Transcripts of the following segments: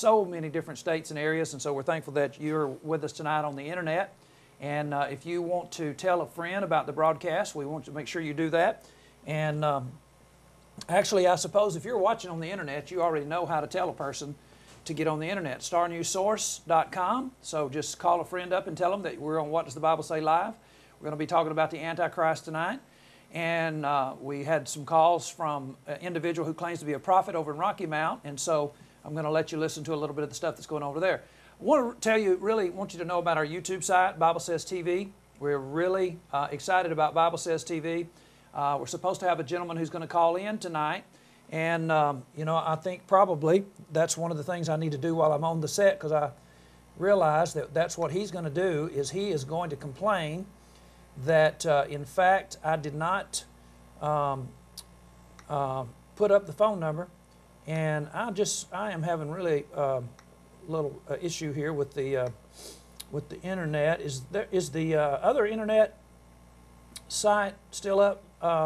so many different states and areas, and so we're thankful that you're with us tonight on the internet. And if you want to tell a friend about the broadcast, we want to make sure you do that. And actually, I suppose if you're watching on the internet, you already know how to tell a person to get on the internet. StarNewsSource.com. So just call a friend up and tell them that we're on What Does the Bible Say Live. We're going to be talking about the Antichrist tonight. And we had some calls from an individual who claims to be a prophet over in Rocky Mount. And so I'm going to let you listen to a little bit of the stuff that's going on over there. I want to tell you, really want you to know about our YouTube site, Bible Says TV. We're really excited about Bible Says TV. We're supposed to have a gentleman who's going to call in tonight. And, you know, I think probably that's one of the things I need to do while I'm on the set, because I realize that that's what he's going to do, is he is going to complain that, in fact, I did not put up the phone number. And I am having really little issue here with the internet. Is the other internet site still up?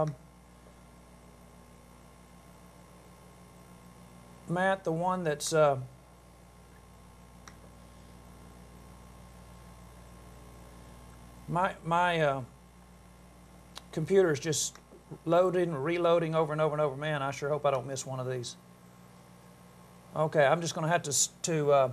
Matt, the one that's my computer is just loading and reloading over and over and over. Man, I sure hope I don't miss one of these. Okay, I'm just going to have to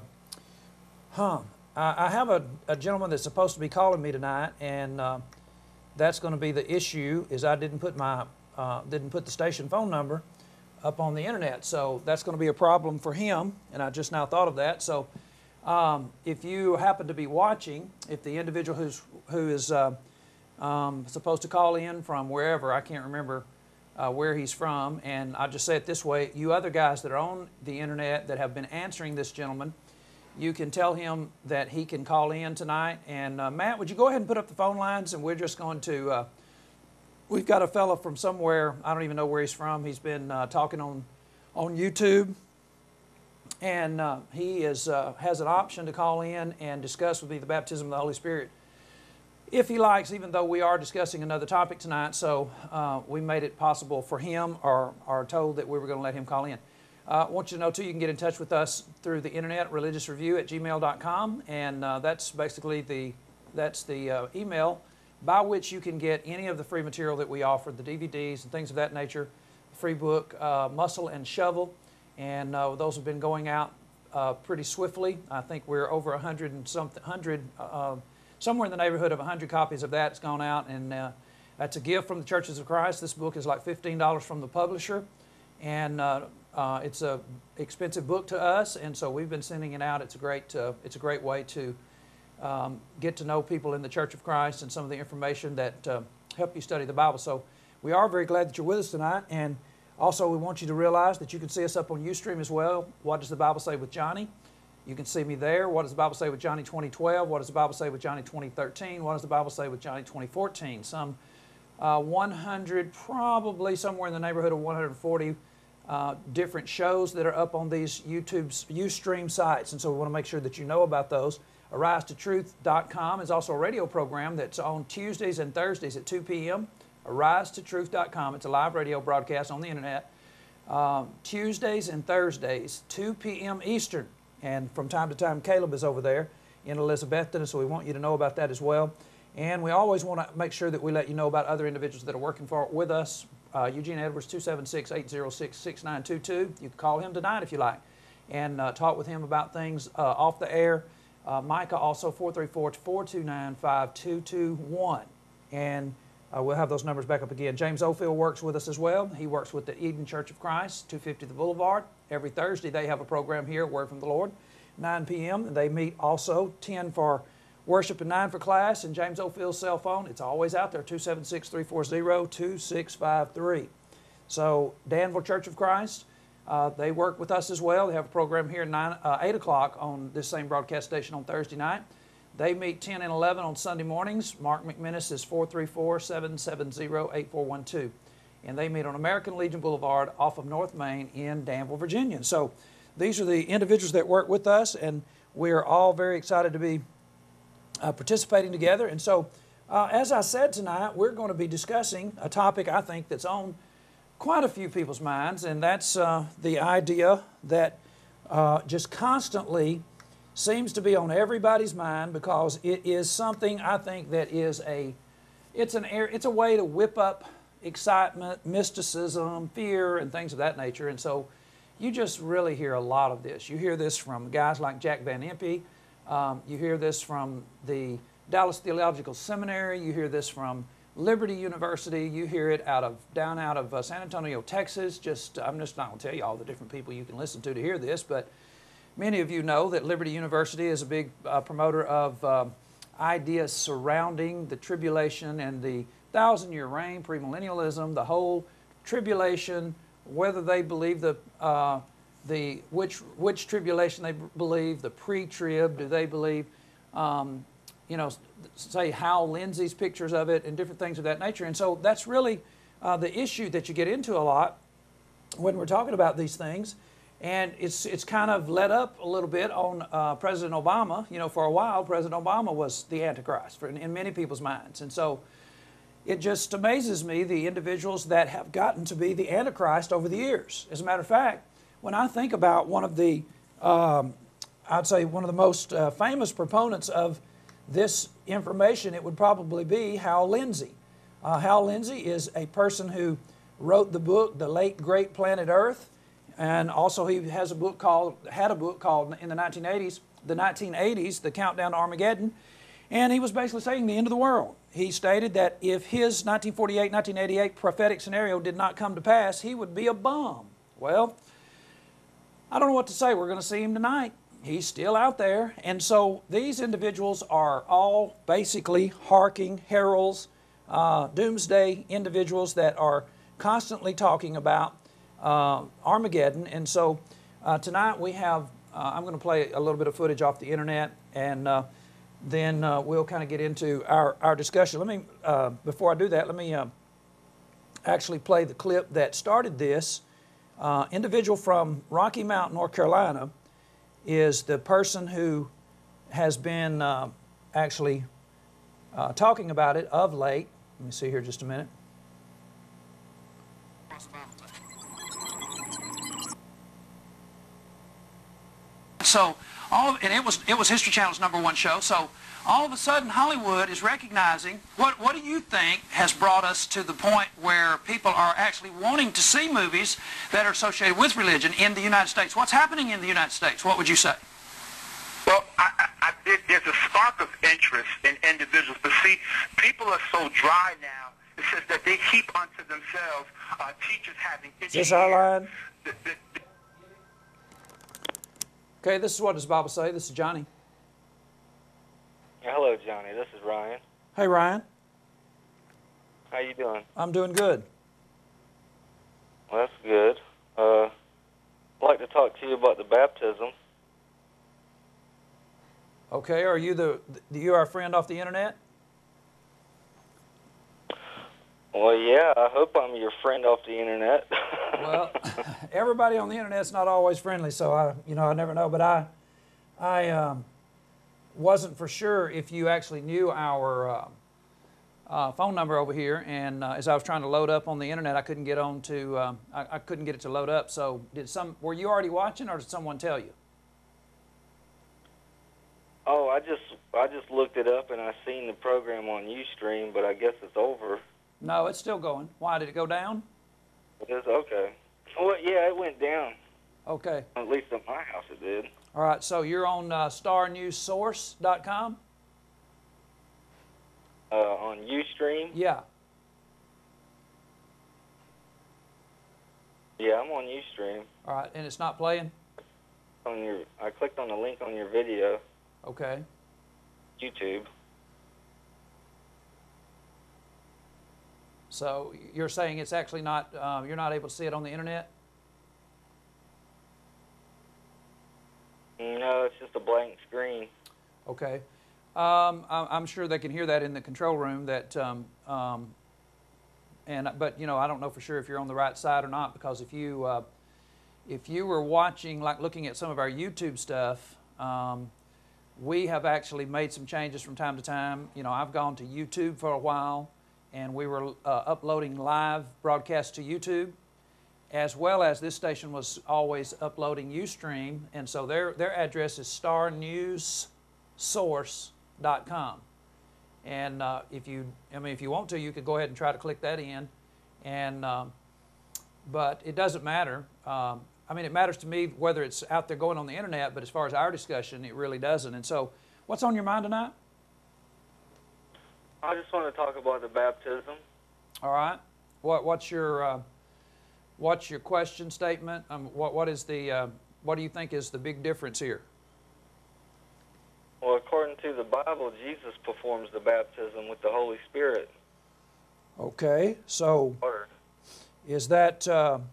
I have a gentleman that's supposed to be calling me tonight, and that's going to be the issue, is I didn't put the station phone number up on the internet. So that's going to be a problem for him, and I just now thought of that. So if you happen to be watching, if the individual who is supposed to call in from wherever, I can't remember where he's from, and I'll just say it this way, you other guys that are on the internet that have been answering this gentleman, you can tell him that he can call in tonight. And Matt, would you go ahead and put up the phone lines, and we're just going to, we've got a fellow from somewhere, I don't even know where he's from. He's been talking on YouTube, and he has an option to call in and discuss with me the baptism of the Holy Spirit, if he likes, even though we are discussing another topic tonight. So we made it possible for him, or told that we were going to let him call in. I want you to know, too, you can get in touch with us through the internet, religiousreview@gmail.com, and that's basically the email by which you can get any of the free material that we offer, the DVDs and things of that nature, the free book, Muscle and Shovel, and those have been going out pretty swiftly. I think we're over 100 and something, somewhere in the neighborhood of 100 copies of that's gone out, and that's a gift from the Churches of Christ. This book is like $15 from the publisher, and it's a expensive book to us, and so we've been sending it out. It's a great way to get to know people in the Church of Christ and some of the information that help you study the Bible. So we are very glad that you're with us tonight, and also we want you to realize that you can see us up on Ustream as well. What Does the Bible Say with Johnny? You can see me there. What does the Bible say with Johnny 2012? What does the Bible say with Johnny 2013? What does the Bible say with Johnny 2014? Some 100, probably somewhere in the neighborhood of 140 different shows that are up on these Ustream sites. And so we want to make sure that you know about those. AriseToTruth.com is also a radio program that's on Tuesdays and Thursdays at 2 p.m. AriseToTruth.com. It's a live radio broadcast on the internet. Tuesdays and Thursdays, 2 p.m. Eastern. And from time to time, Caleb is over there in Elizabethton, so we want you to know about that as well. And we always want to make sure that we let you know about other individuals that are working with us. Eugene Edwards, 276-806-6922. You can call him tonight if you like, and talk with him about things off the air. Micah also, 434-429-5221. And we'll have those numbers back up again. James Ofield works with us as well. He works with the Eden Church of Christ, 250 The Boulevard. Every Thursday they have a program here, Word from the Lord, 9 p.m. And they meet also 10 for worship and 9 for class. And James Ofield's cell phone, it's always out there, 276-340-2653. So Danville Church of Christ, they work with us as well. They have a program here at 8 o'clock on this same broadcast station on Thursday night. They meet 10 and 11 on Sunday mornings. Mark McMinnis is 434-770-8412. And they meet on American Legion Boulevard off of North Main in Danville, Virginia. So these are the individuals that work with us, and we're all very excited to be participating together. And so, as I said tonight, we're going to be discussing a topic I think that's on quite a few people's minds, and that's the idea that just constantly seems to be on everybody's mind, because it is something, I think, that is it's a way to whip up excitement, mysticism, fear, and things of that nature. And so you just really hear a lot of this. You hear this from guys like Jack Van Impe. You hear this from the Dallas Theological Seminary. You hear this from Liberty University. You hear it down out of San Antonio, Texas. I'm just not going to tell you all the different people you can listen to hear this, but many of you know that Liberty University is a big promoter of ideas surrounding the tribulation and the 1,000-year reign, premillennialism, the whole tribulation, whether they believe which tribulation they believe, the pre-trib, do they believe, say Hal Lindsey's pictures of it and different things of that nature. And so that's really the issue that you get into a lot when we're talking about these things. And it's kind of led up a little bit on President Obama. You know, for a while, President Obama was the Antichrist in many people's minds. And so it just amazes me, the individuals that have gotten to be the Antichrist over the years. As a matter of fact, when I think about one of the, I'd say one of the most famous proponents of this information, it would probably be Hal Lindsey. Hal Lindsey is a person who wrote the book, The Late Great Planet Earth. And also he had a book called in the 1980s, The Countdown to Armageddon. And he was basically saying the end of the world. He stated that if his 1948-1988 prophetic scenario did not come to pass, he would be a bum. Well, I don't know what to say. We're going to see him tonight. He's still out there. And so these individuals are all basically harking heralds, doomsday individuals that are constantly talking about Armageddon. And so tonight we have, I'm going to play a little bit of footage off the internet, and then we'll kind of get into our discussion. Let me, before I do that, let me actually play the clip that started this. Individual from Rocky Mount, North Carolina, is the person who has been actually talking about it of late. Let me see here just a minute. So, and it was History Channel's #1 show. So, all of a sudden, Hollywood is recognizing. What do you think has brought us to the point where people are actually wanting to see movies that are associated with religion in the United States? What's happening in the United States? What would you say? Well, there's a spark of interest in individuals, but see, people are so dry now. It says that they keep unto themselves teachers having. Is this our line? Okay, this is what does the Bible say. This is Johnny. Hello, Johnny. This is Ryan. Hey, Ryan. How you doing? I'm doing good. Well, that's good. I'd like to talk to you about the baptism. Okay, are you our friend off the internet? Well, yeah, I hope I'm your friend off the internet. Well, everybody on the internet's not always friendly, so I never know. But I wasn't for sure if you actually knew our phone number over here, and as I was trying to load up on the internet, I couldn't get on to. I couldn't get it to load up. So were you already watching, or did someone tell you? Oh, I just looked it up and I seen the program on Ustream, but I guess it's over. No, it's still going. Why, did it go down? It is? Okay. Well, yeah, it went down. Okay. At least at my house it did. All right, so you're on starnewssource.com? On Ustream? Yeah. Yeah, I'm on Ustream. All right, and it's not playing? I clicked on the link on your video. Okay. YouTube. So you're saying it's actually not, you're not able to see it on the internet? No, it's just a blank screen. Okay. I'm sure they can hear that in the control room. But I don't know for sure if you're on the right side or not, because if you were watching, like looking at some of our YouTube stuff, we have actually made some changes from time to time. You know, I've gone to YouTube for a while, and we were uploading live broadcasts to YouTube. as well as this station was always uploading Ustream, and so their address is starnewssource.com. And if you want to, you could go ahead and try to click that in, and but it doesn't matter. I mean, it matters to me whether it's out there going on the internet, but as far as our discussion, it really doesn't. And so, what's on your mind tonight? I just want to talk about the baptism. All right. What's your question statement? What do you think is the big difference here? Well, according to the Bible, Jesus performs the baptism with the Holy Spirit. Okay. So, Water. is that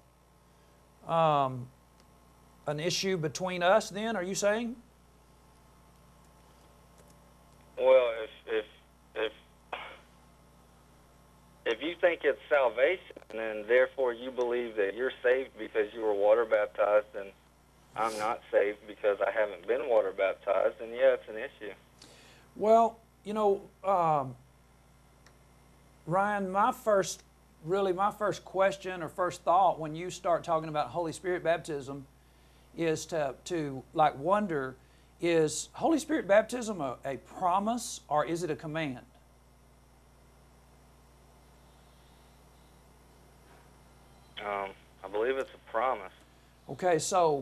an issue between us then, are you saying? Well, if you think it's salvation, and therefore you believe that you're saved because you were water baptized, and I'm not saved because I haven't been water baptized, then yeah, it's an issue. Well, you know, Ryan, my first question or first thought when you start talking about Holy Spirit baptism is to like wonder, is Holy Spirit baptism a promise or is it a command? I believe it's a promise. Okay, so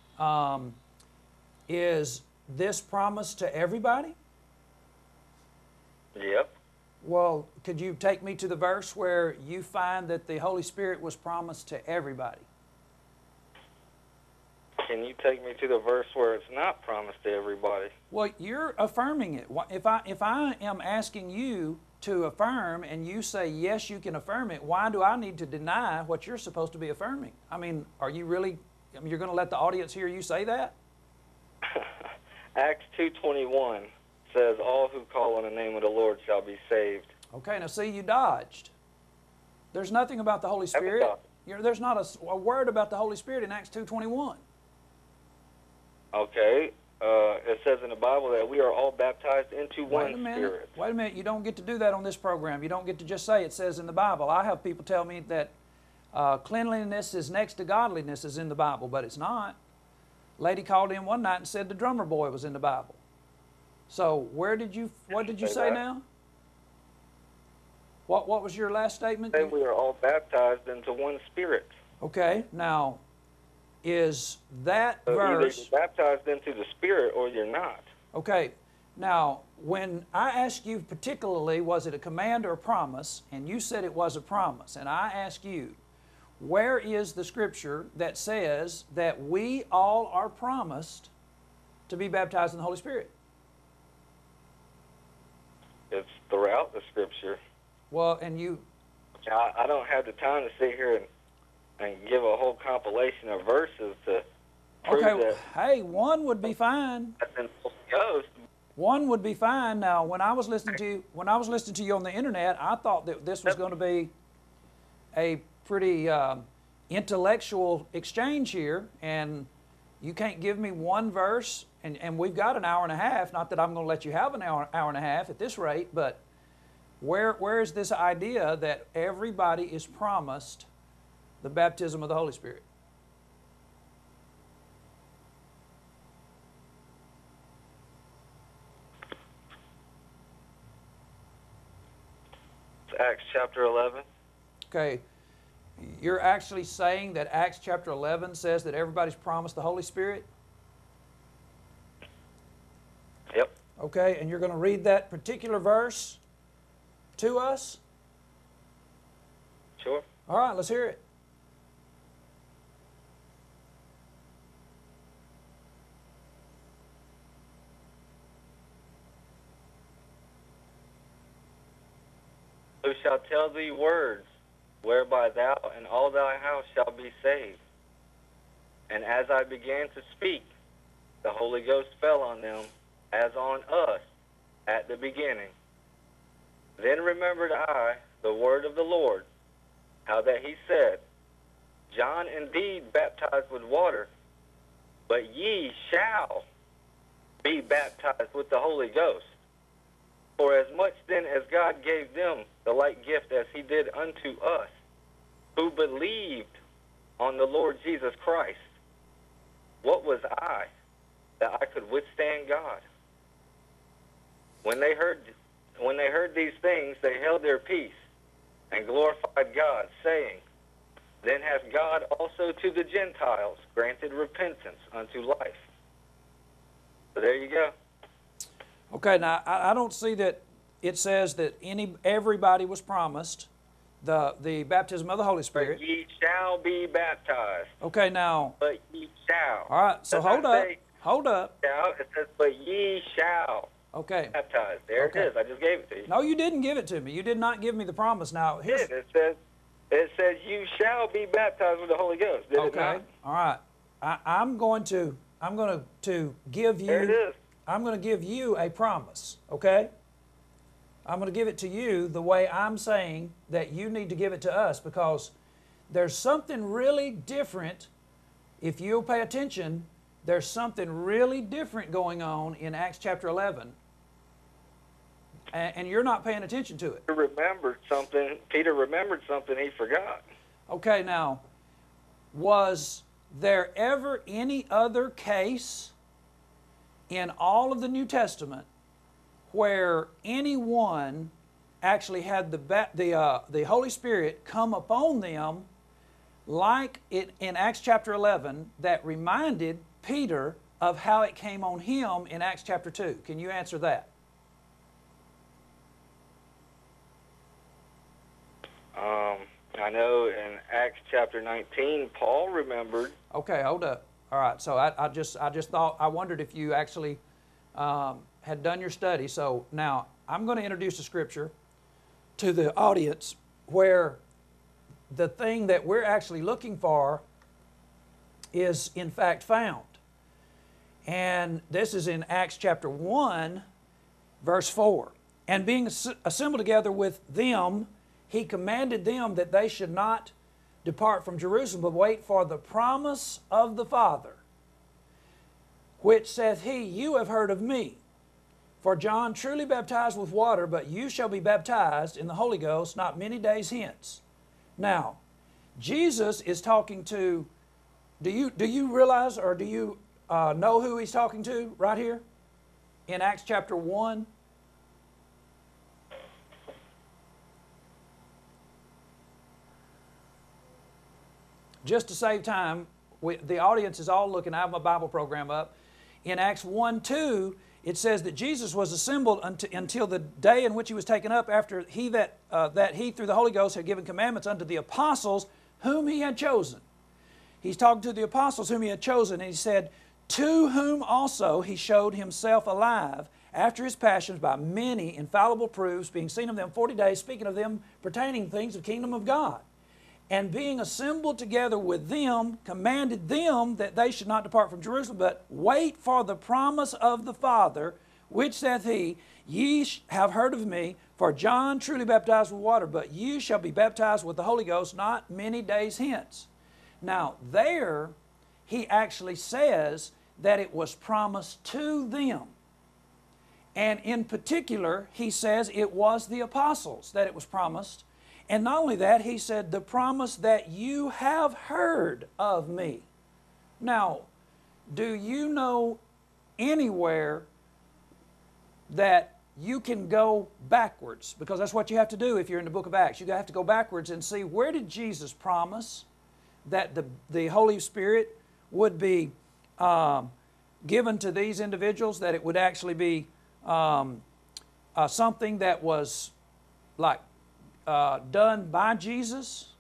is this promise to everybody? Yep. Well, could you take me to the verse where you find that the Holy Spirit was promised to everybody? Can you take me to the verse where it's not promised to everybody? Well, you're affirming it. If I am asking you to affirm and you say, yes, you can affirm it, why do I need to deny what you're supposed to be affirming? I mean, are you really, you're going to let the audience hear you say that? Acts 2:21 says, all who call on the name of the Lord shall be saved. Okay, now see, you dodged. There's nothing about the Holy Spirit. There's not a word about the Holy Spirit in Acts 2:21. Okay. It says in the Bible that we are all baptized into one Spirit. Wait a minute. You don't get to do that on this program. You don't get to just say it says in the Bible. I have people tell me that cleanliness is next to godliness is in the Bible, but it's not. Lady called in one night and said the drummer boy was in the Bible. So what did you say now? What was your last statement? Say we are all baptized into one Spirit. Okay. Now, is that so verse... either you're baptized into the Spirit or you're not. Okay. Now, when I asked you particularly, was it a command or a promise, and you said it was a promise, and I ask you, where is the scripture that says that we all are promised to be baptized in the Holy Spirit? It's throughout the scripture. Well, and you... I don't have the time to sit here and give a whole compilation of verses to prove that. Hey, one would be fine. One would be fine. Now, when I was listening to you on the internet, I thought that this was going to be a pretty intellectual exchange here, and you can't give me one verse, and we've got an hour and a half. Not that I'm going to let you have an hour and a half at this rate, but where is this idea that everybody is promised the baptism of the Holy Spirit? It's Acts chapter 11. Okay. You're actually saying that Acts chapter 11 says that everybody's promised the Holy Spirit? Yep. Okay, and you're going to read that particular verse to us? Sure. All right, let's hear it. Who shall tell thee words, whereby thou and all thy house shall be saved? And as I began to speak, the Holy Ghost fell on them, as on us at the beginning. Then remembered I the word of the Lord, how that he said, John indeed baptized with water, but ye shall be baptized with the Holy Ghost. For as much then as God gave them the like gift as he did unto us, who believed on the Lord Jesus Christ. What was I that I could withstand God? When they heard these things, they held their peace and glorified God, saying, Then hath God also to the Gentiles granted repentance unto life. So there you go. Okay, now I don't see that it says that everybody was promised the baptism of the Holy Spirit. But ye shall be baptized. Okay, now. But ye shall. All right, so hold up. Shall. It says, but ye shall. Okay. Baptized. There Okay. it is. I just gave it to you. No, you didn't give it to me. You did not give me the promise. Now, here's. It says you shall be baptized with the Holy Ghost. Did it not? All right. I'm going to give you. There it is. I'm going to give you a promise. Okay. I'm going to give it to you the way I'm saying that you need to give it to us, because there's something really different. If you'll pay attention, there's something really different going on in Acts chapter 11. And you're not paying attention to it. Peter remembered something he forgot. Okay, now, was there ever any other case in all of the New Testament where anyone actually had the Holy Spirit come upon them like it in Acts chapter 11 that reminded Peter of how it came on him in Acts chapter 2? Can you answer that? I know in Acts chapter 19, Paul remembered. Okay, hold up. All right, so I just thought, I wondered if you actually had done your study. So now I'm going to introduce a scripture to the audience where the thing that we're actually looking for is in fact found. And this is in Acts chapter 1, verse 4. And being assembled together with them, he commanded them that they should not depart from Jerusalem, but wait for the promise of the Father, which saith he, You have heard of me. For John truly baptized with water, but you shall be baptized in the Holy Ghost not many days hence. Now, Jesus is talking to, do you realize, or do you know who he's talking to right here in Acts chapter 1? Just to save time, the audience is all looking. I have my Bible program up. In Acts 1:2, it says that Jesus was assembled until the day in which he was taken up, after he that he through the Holy Ghost had given commandments unto the apostles whom he had chosen. He's talking to the apostles whom he had chosen, and he said, To whom also he showed himself alive after his passions by many infallible proofs, being seen of them 40 days, speaking of them pertaining things of the kingdom of God. And being assembled together with them, commanded them that they should not depart from Jerusalem, but wait for the promise of the Father, which saith he, Ye have heard of me, for John truly baptized with water, but ye shall be baptized with the Holy Ghost not many days hence. Now there, he actually says that it was promised to them. And in particular, he says it was the apostles that it was promised. And not only that, he said, the promise that you have heard of me. Now, do you know anywhere that you can go backwards? Because that's what you have to do if you're in the book of Acts. You have to go backwards and see, where did Jesus promise that the Holy Spirit would be given to these individuals, that it would actually be something that was like done by Jesus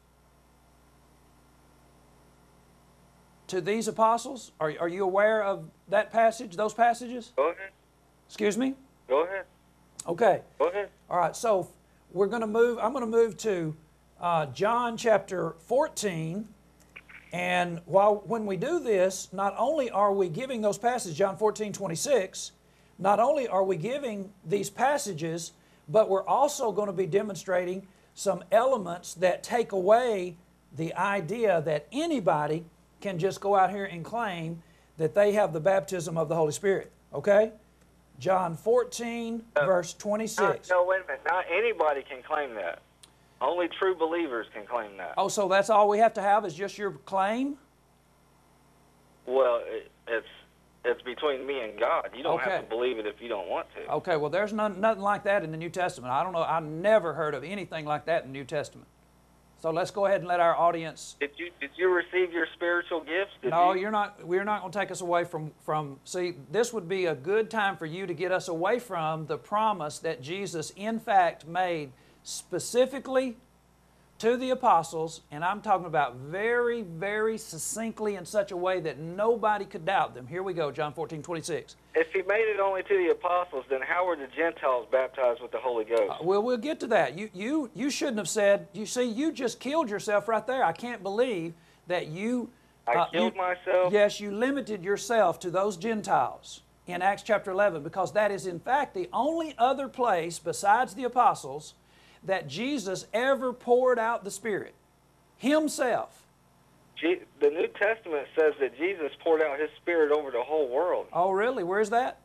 to these apostles? Are you aware of that passage, those passages? Go ahead. Excuse me? Go ahead. Okay. Go ahead. All right, so we're going to move, I'm going to move to John chapter 14. And when we do this, not only are we giving those passages, John 14:26, not only are we giving these passages, but we're also going to be demonstrating some elements that take away the idea that anybody can just go out here and claim that they have the baptism of the Holy Spirit. Okay? John 14, verse 26. No, wait a minute. Not anybody can claim that. Only true believers can claim that. Oh, so that's all we have to have is just your claim? Well, it's between me and God. You don't Okay. have to believe it if you don't want to. Okay, well, there's nothing like that in the New Testament. I don't know. I never heard of anything like that in the New Testament. So let's go ahead and let our audience. Did you receive your spiritual gifts? No, you're not. We're not going to take us away from. See, this would be a good time for you to get us away from the promise that Jesus, in fact, made specifically to the apostles, and I'm talking about very, very succinctly in such a way that nobody could doubt them. Here we go, John 14:26. If he made it only to the apostles, then how were the Gentiles baptized with the Holy Ghost? Well, we'll get to that. You shouldn't have said. You see, you just killed yourself right there. I can't believe that you. I killed myself? Yes, you limited yourself to those Gentiles in Acts chapter 11, because that is in fact the only other place besides the apostles that Jesus ever poured out the Spirit Himself. The New Testament says that Jesus poured out His Spirit over the whole world. Oh, really? Where's that?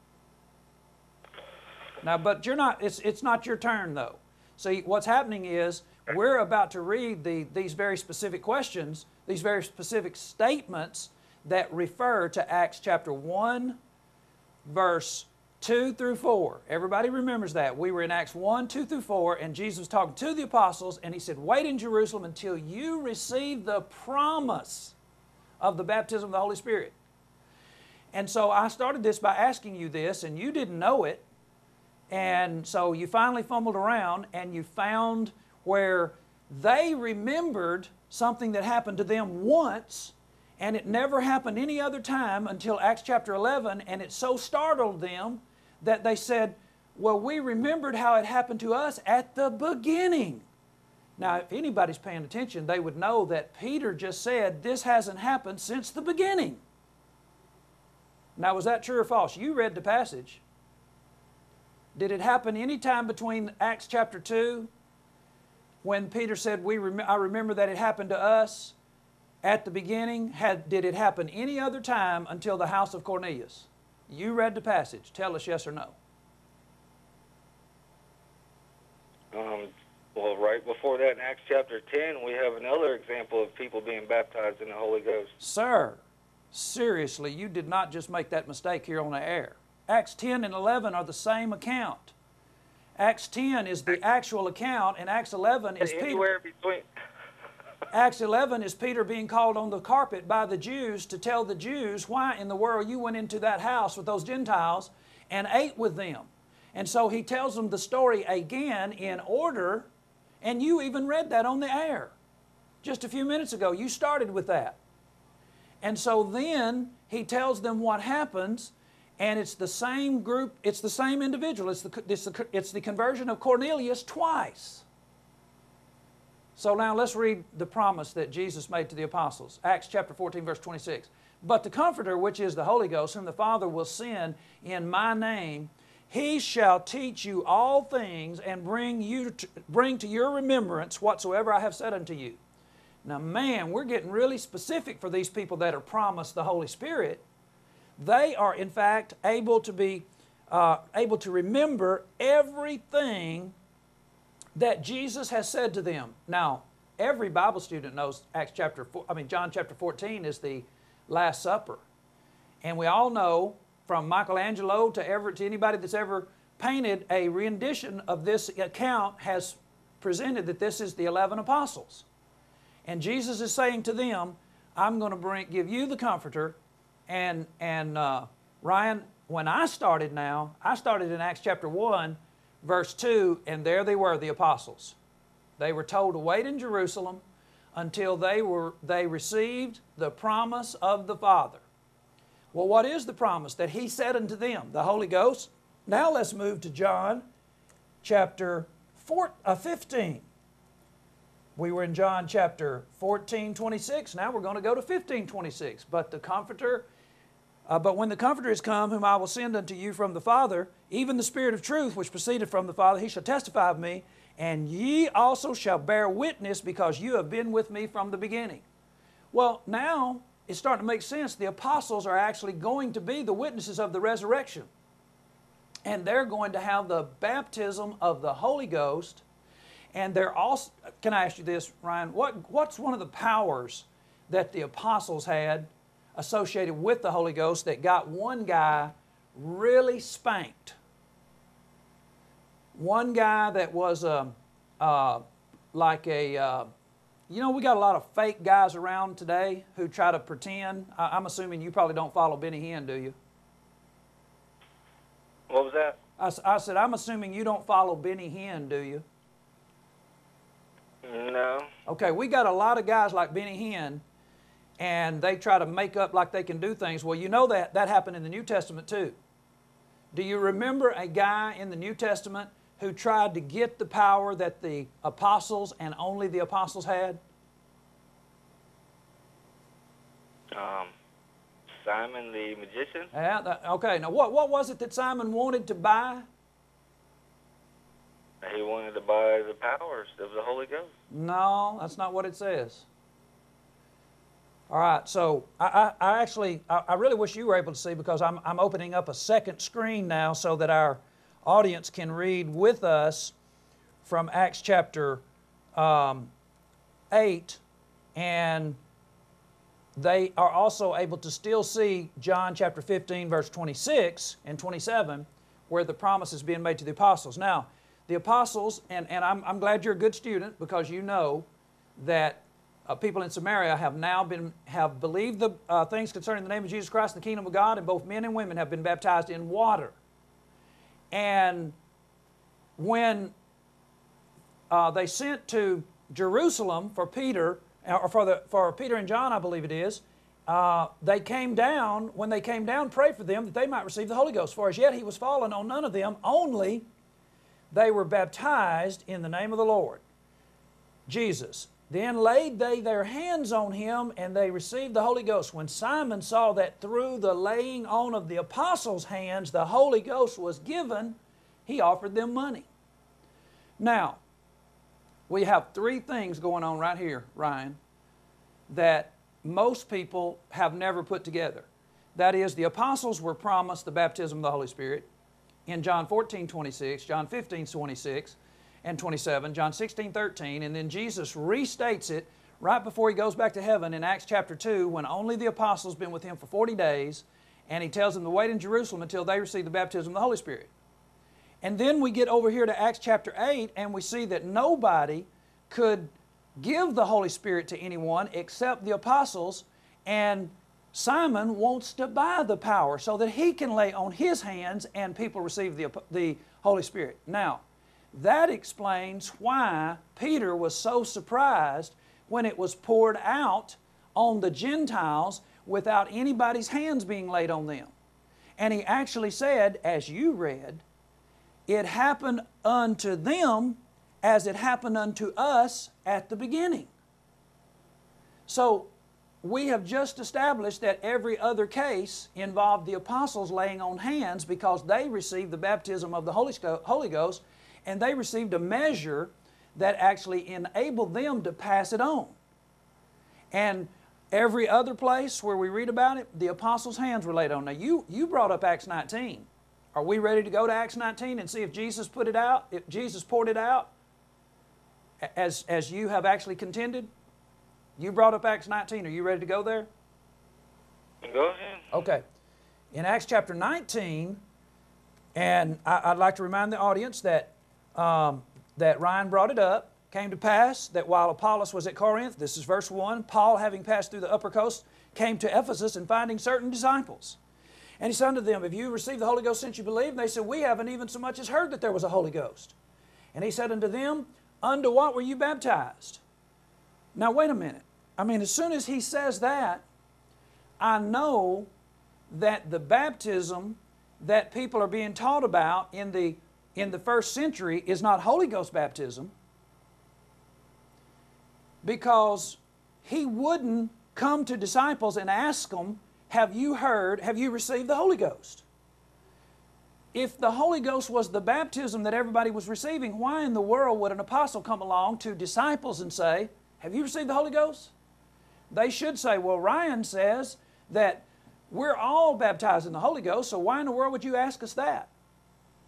Now, but you're not. It's not your turn, though. See, what's happening is we're about to read these very specific questions, these very specific statements that refer to Acts chapter 1, verse 2 through 4. Everybody remembers that. We were in Acts 1, 2 through 4, and Jesus was talking to the apostles, and He said, wait in Jerusalem until you receive the promise of the baptism of the Holy Spirit. And so I started this by asking you this, and you didn't know it, and so you finally fumbled around, and you found where they remembered something that happened to them once, and it never happened any other time until Acts chapter 11, and it so startled them that they said, well, we remembered how it happened to us at the beginning. Now, if anybody's paying attention, they would know that Peter just said, this hasn't happened since the beginning. Now, was that true or false? You read the passage. Did it happen any time between Acts chapter 2, when Peter said, I remember that it happened to us at the beginning? Did it happen any other time until the house of Cornelius? You read the passage. Tell us yes or no. Well, right before that in Acts chapter 10, we have another example of people being baptized in the Holy Ghost. Sir, seriously, you did not just make that mistake here on the air. Acts 10 and 11 are the same account. Acts 10 is the actual account, and Acts 11 is Anywhere between... Acts 11 is Peter being called on the carpet by the Jews to tell the Jews why in the world you went into that house with those Gentiles and ate with them. And so he tells them the story again in order, and you even read that on the air just a few minutes ago. You started with that. And so then he tells them what happens, and it's the same group, it's the same individual. It's the conversion of Cornelius twice. So now let's read the promise that Jesus made to the apostles. Acts chapter 14, verse 26. But the Comforter, which is the Holy Ghost, whom the Father will send in my name, He shall teach you all things and bring to your remembrance whatsoever I have said unto you. Now, man, we're getting really specific for these people that are promised the Holy Spirit. They are, in fact, able to remember everything that Jesus has said to them. Now, every Bible student knows John chapter 14 is the Last Supper. And we all know, from Michelangelo to anybody that's ever painted a rendition of this account, has presented that this is the 11 apostles. And Jesus is saying to them, I'm going to give you the Comforter. And Ryan, when I started in Acts chapter 1, verse 2, and there they were, the apostles. They were told to wait in Jerusalem until they received the promise of the Father. Well, what is the promise that He said unto them? The Holy Ghost. Now let's move to John chapter 15. We were in John chapter 14, 26. Now we're going to go to 15, 26. But when the Comforter is come, whom I will send unto you from the Father, even the Spirit of truth, which proceeded from the Father, He shall testify of me, and ye also shall bear witness, because you have been with me from the beginning. Well, now it's starting to make sense. The apostles are actually going to be the witnesses of the resurrection. And they're going to have the baptism of the Holy Ghost, And they're also, can I ask you this, Ryan, what's one of the powers that the apostles had associated with the Holy Ghost that got one guy really spanked? One guy that was like a, you know, we got a lot of fake guys around today who try to pretend. I'm assuming you probably don't follow Benny Hinn, do you? What was that? I said, I'm assuming you don't follow Benny Hinn, do you? No. Okay, we got a lot of guys like Benny Hinn, and they try to make up like they can do things. Well, you know that happened in the New Testament too. Do you remember a guy in the New Testament who tried to get the power that the apostles and only the apostles had? Simon the magician? Yeah, okay, now what was it that Simon wanted to buy? He wanted to buy the powers of the Holy Ghost. No, that's not what it says. All right, so I really wish you were able to see, because I'm opening up a second screen now so that our audience can read with us from Acts chapter 8, and they are also able to still see John chapter 15, verse 26 and 27, where the promise is being made to the apostles. Now, the apostles, and I'm glad you're a good student, because you know that people in Samaria have believed the things concerning the name of Jesus Christ, the kingdom of God, and both men and women have been baptized in water. And when they sent to Jerusalem for Peter, or for Peter and John, I believe it is, they came down. When they came down, pray for them that they might receive the Holy Ghost. For as yet he was fallen on none of them, only they were baptized in the name of the Lord Jesus. Then laid they their hands on him, and they received the Holy Ghost. When Simon saw that through the laying on of the apostles' hands the Holy Ghost was given, he offered them money. Now, we have three things going on right here, Ryan, that most people have never put together. That is, the apostles were promised the baptism of the Holy Spirit in John 14:26, John 15:26 and 27, John 16:13, and then Jesus restates it right before he goes back to heaven in Acts chapter 2, when only the apostles been with him for 40 days, and he tells them to wait in Jerusalem until they receive the baptism of the Holy Spirit. And then we get over here to Acts chapter 8, and we see that nobody could give the Holy Spirit to anyone except the apostles, and Simon wants to buy the power so that he can lay on his hands and people receive the Holy Spirit. Now, that explains why Peter was so surprised when it was poured out on the Gentiles without anybody's hands being laid on them. And he actually said, as you read, it happened unto them as it happened unto us at the beginning. So we have just established that every other case involved the apostles laying on hands, because they received the baptism of the Holy Ghost, and they received a measure that actually enabled them to pass it on. And every other place where we read about it, the apostles' hands were laid on. Now, you brought up Acts 19. Are we ready to go to Acts 19 and see if Jesus put it out, if Jesus poured it out as you have actually contended? You brought up Acts 19. Are you ready to go there? Go ahead. Okay. In Acts chapter 19, and I'd like to remind the audience that that Ryan brought it up, came to pass that while Apollos was at Corinth, this is verse 1, Paul, having passed through the upper coast, came to Ephesus, and finding certain disciples. And he said unto them, have you received the Holy Ghost since you believed? And they said, we haven't even so much as heard that there was a Holy Ghost. And he said unto them, unto what were you baptized? Now wait a minute. I mean, as soon as he says that, I know that the baptism that people are being taught about in the first century is not Holy Ghost baptism, because he wouldn't come to disciples and ask them, have you received the Holy Ghost? If the Holy Ghost was the baptism that everybody was receiving, why in the world would an apostle come along to disciples and say, have you received the Holy Ghost? They should say, well, Ryan says that we're all baptized in the Holy Ghost, so why in the world would you ask us that?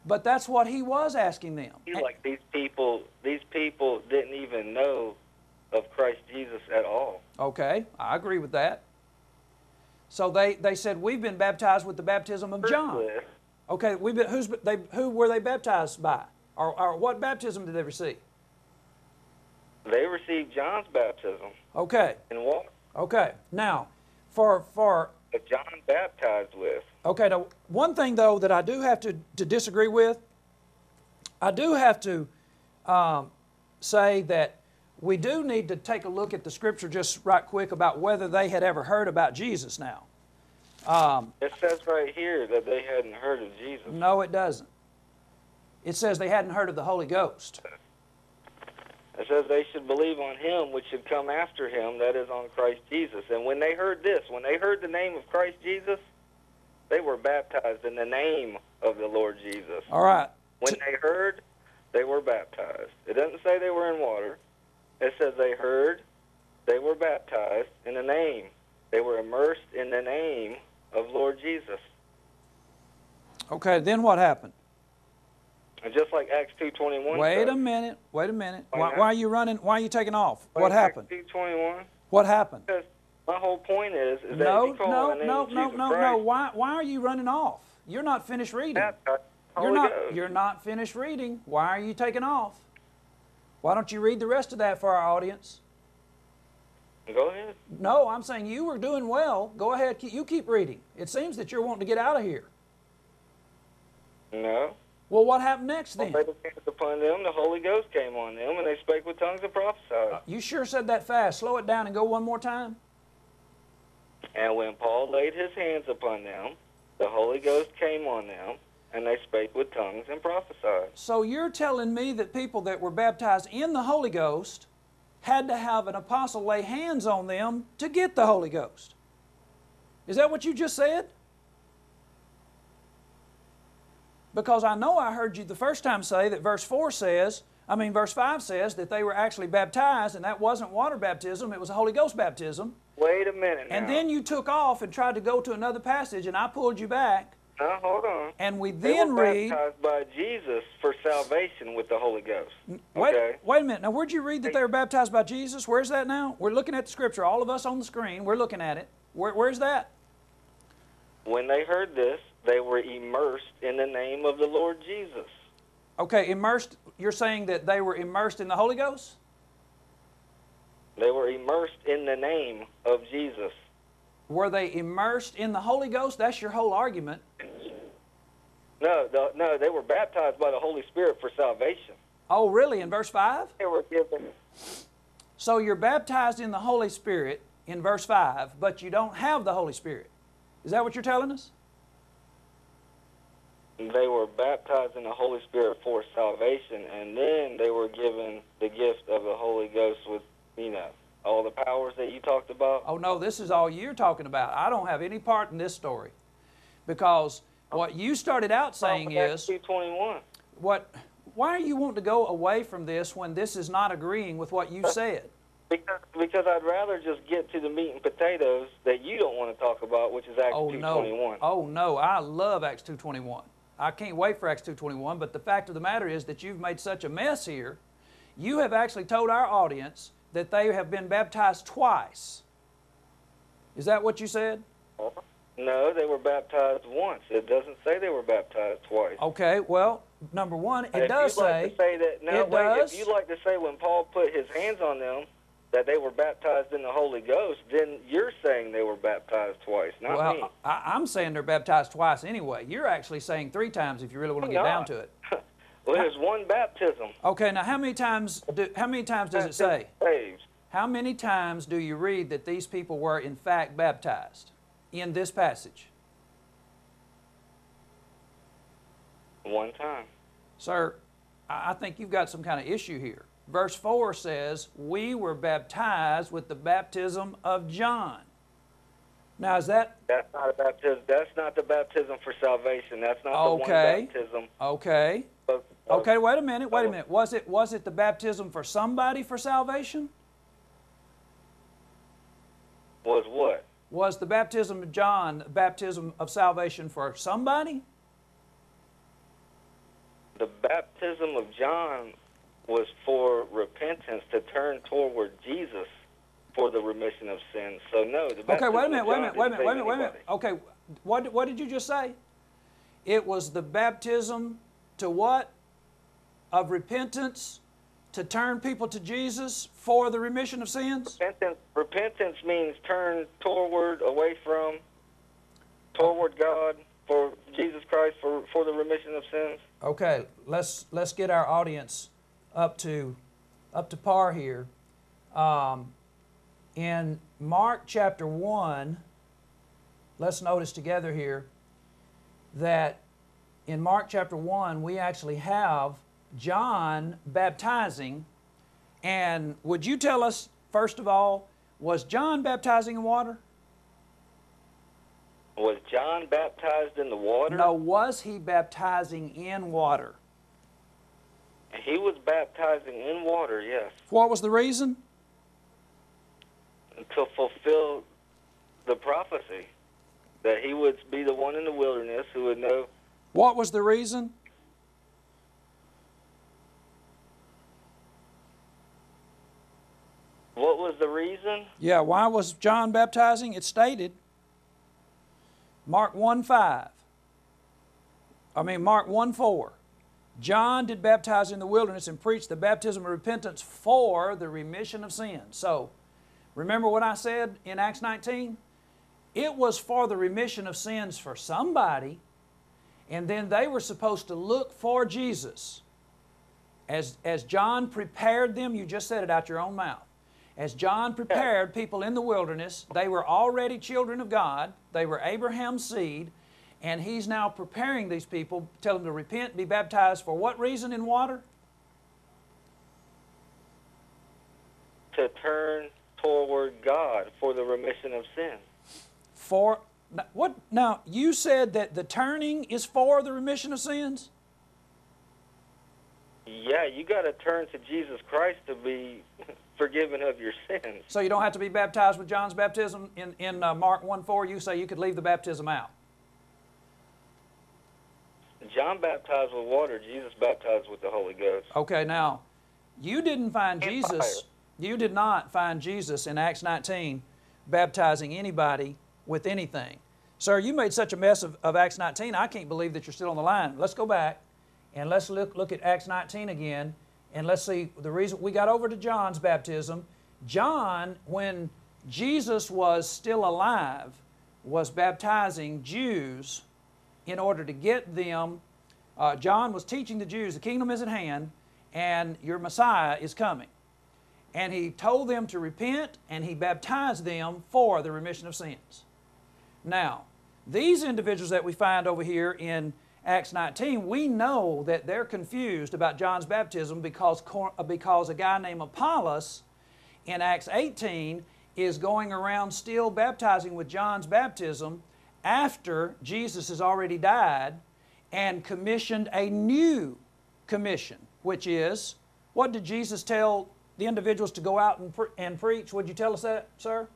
But that's what he was asking them. Like these people didn't even know of Christ Jesus at all. Okay, I agree with that. So they said, we've been baptized with the baptism of John. Okay, who were they baptized by? Or what baptism did they receive? They received John's baptism. Okay. In water. Okay. Now, for That John baptized with. Okay, now one thing though that I do have to disagree with, I do have to say that we do need to take a look at the scripture just right quick about whether they had ever heard about Jesus now. It says right here that they hadn't heard of Jesus. No, it doesn't. It says they hadn't heard of the Holy Ghost. It says they should believe on him which should come after him, that is on Christ Jesus. And when they heard this, when they heard the name of Christ Jesus, they were baptized in the name of the Lord Jesus. All right. When they heard, they were baptized. It doesn't say they were in water. It says they heard, they were baptized in the name. They were immersed in the name of Lord Jesus. Okay, then what happened? And just like Acts 2:21. Wait a minute. Why are you running? Why are you taking off? What happened? Acts 2:21. What happened? Because my whole point is that if you call on the name of Jesus Christ, Why are you running off? You're not finished reading. You're not finished reading. Why are you taking off? Why don't you read the rest of that for our audience? Go ahead. No, I'm saying you were doing well. Go ahead. You keep reading. It seems that you're wanting to get out of here. No. Well, what happened next then? When they came upon them, the Holy Ghost came on them, and they spake with tongues and prophesied. You sure said that fast. Slow it down and go one more time. And when Paul laid his hands upon them, the Holy Ghost came on them, and they spake with tongues and prophesied. So you're telling me that people that were baptized in the Holy Ghost had to have an apostle lay hands on them to get the Holy Ghost. Is that what you just said? Because I know I heard you the first time say that verse 5 says that they were actually baptized, and that wasn't water baptism, it was a Holy Ghost baptism. Wait a minute now. And then you took off and tried to go to another passage, and I pulled you back. Now, hold on. And we They then were read... baptized by Jesus for salvation with the Holy Ghost. Wait a minute. Now, where'd you read that they were baptized by Jesus? Where's that now? We're looking at the scripture. All of us on the screen, we're looking at it. Where's that? When they heard this, they were immersed in the name of the Lord Jesus. Okay, immersed. You're saying that they were immersed in the Holy Ghost? They were immersed in the name of Jesus. Were they immersed in the Holy Ghost? That's your whole argument. No, they were baptized by the Holy Spirit for salvation. Oh, really? In verse 5? They were given. So you're baptized in the Holy Spirit in verse 5, but you don't have the Holy Spirit. Is that what you're telling us? They were baptized in the Holy Spirit for salvation, and then they were given the gift of the Holy Ghost with, all the powers that you talked about. Oh, no, this is all you're talking about. I don't have any part in this story. Because what you started out saying is... 2:21. Why are you wanting to go away from this when this is not agreeing with what you said? Because I'd rather just get to the meat and potatoes that you don't want to talk about, which is Acts 2:21. Oh, no, I love Acts 2:21. I can't wait for Acts 2:21, but the fact of the matter is that you've made such a mess here. You have actually told our audience that they have been baptized twice. Is that what you said? No, they were baptized once. It doesn't say they were baptized twice. Okay, well, number one, it does say... If you'd like to say when Paul put his hands on them that they were baptized in the Holy Ghost, then you're saying they were baptized twice, not me. Well, I'm saying they're baptized twice anyway. You're actually saying 3 times if you really want to get down to it. Well, there's one baptism. Okay, now how many times does it say? Saved. How many times do you read that these people were in fact baptized in this passage? 1 time. Sir, I think you've got some kind of issue here. Verse 4 says, we were baptized with the baptism of John. Now is that... That's not a baptism. That's not the baptism for salvation. That's not the one baptism. Okay. Okay, wait a minute. Was it the baptism for somebody for salvation? Was what? Was the baptism of John the baptism of salvation for somebody? The baptism of John was for repentance, to turn toward Jesus for the remission of sins. So no, the baptism Okay, wait a minute, of wait a John minute, wait a didn't minute, wait a save minute, wait a minute. anybody. Okay, what did you just say? It was the baptism to what? Of repentance, to turn people to Jesus for the remission of sins? Repentance means turn toward, away from, toward God, for Jesus Christ, for the remission of sins. Okay, let's get our audience up to par here. In Mark chapter 1, let's notice together here that in Mark chapter 1 we actually have John baptizing. And would you tell us, first of all, was John baptizing in water? Was John baptized in the water? No, was he baptizing in water? He was baptizing in water, yes. What was the reason? To fulfill the prophecy that he would be the one in the wilderness who would know. What was the reason? What was the reason? Yeah, why was John baptizing? It's stated. Mark 1:5. Mark 1:4. John did baptize in the wilderness and preached the baptism of repentance for the remission of sins. So, remember what I said in Acts 19? It was for the remission of sins for somebody, and then they were supposed to look for Jesus. As John prepared them, you just said it out your own mouth. As John prepared people in the wilderness, they were already children of God. They were Abraham's seed. And he's now preparing these people, tell them to repent, be baptized for what reason in water? To turn toward God for the remission of sin. For what? Now, you said that the turning is for the remission of sins? Yeah, you got to turn to Jesus Christ to be forgiven of your sins. So you don't have to be baptized with John's baptism in Mark 1:4. You say you could leave the baptism out. John baptized with water. Jesus baptized with the Holy Ghost. Okay, now, you didn't find And Jesus, fire. you did not find Jesus in Acts 19 baptizing anybody with anything. Sir, you made such a mess of Acts 19, I can't believe that you're still on the line. Let's go back and let's look at Acts 19 again, and let's see the reason. We got over to John's baptism. John, when Jesus was still alive, was baptizing Jews in order to get them. John was teaching the Jews, the kingdom is at hand, and your Messiah is coming. And he told them to repent, and he baptized them for the remission of sins. Now, these individuals that we find over here in Acts 19, we know that they're confused about John's baptism because a guy named Apollos in Acts 18 is going around still baptizing with John's baptism after Jesus has already died and commissioned a new commission, which is, what did Jesus tell the individuals to go out and preach? Would you tell us that, sir?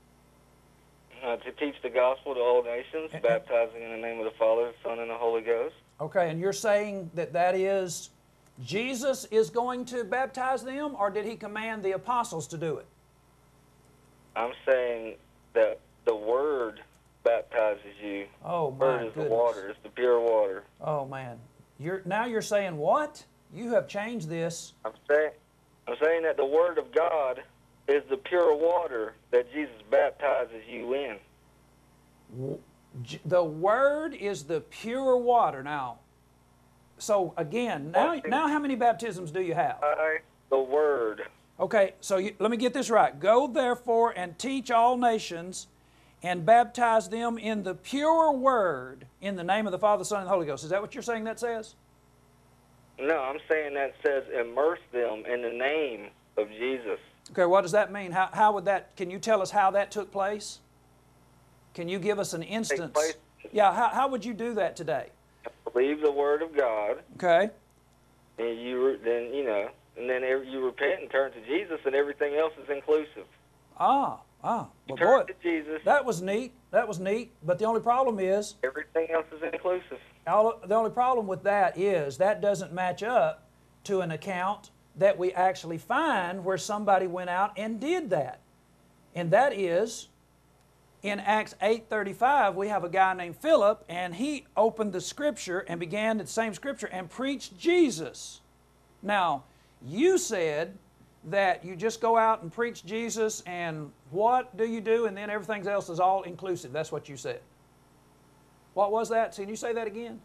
To teach the gospel to all nations, baptizing in the name of the Father, the Son, and the Holy Ghost. Okay, and you're saying that is, Jesus is going to baptize them, or did he command the apostles to do it? I'm saying that the Word baptizes you. Oh, The my Word is goodness. the water. It's the pure water. Oh, man. Now you're saying what? You have changed this. I'm saying that the Word of God is the pure water that Jesus baptizes you in. The Word is the pure water. Now, so again, now how many baptisms do you have? The Word. Okay, so let me get this right. Go therefore and teach all nations and baptize them in the pure Word in the name of the Father, Son, and the Holy Ghost. Is that what you're saying that says? No, I'm saying that says immerse them in the name of Jesus. Okay, what does that mean? How would that, can you tell us how that took place? Can you give us an instance? place? Yeah, how would you do that today? Believe the Word of God, Okay. and then you repent and turn to Jesus, and everything else is inclusive. Ah, Ah, You well, turn boy, to Jesus. that was neat. That was neat. But the only problem is, Everything else is inclusive. the only problem with that is that doesn't match up to an account that we actually find where somebody went out and did that. And that is, in Acts 8:35, we have a guy named Philip, and he opened the scripture and began the same scripture and preached Jesus. Now, you said that you just go out and preach Jesus, and what do you do? And then everything else is all inclusive. That's what you said. What was that? Can you say that again?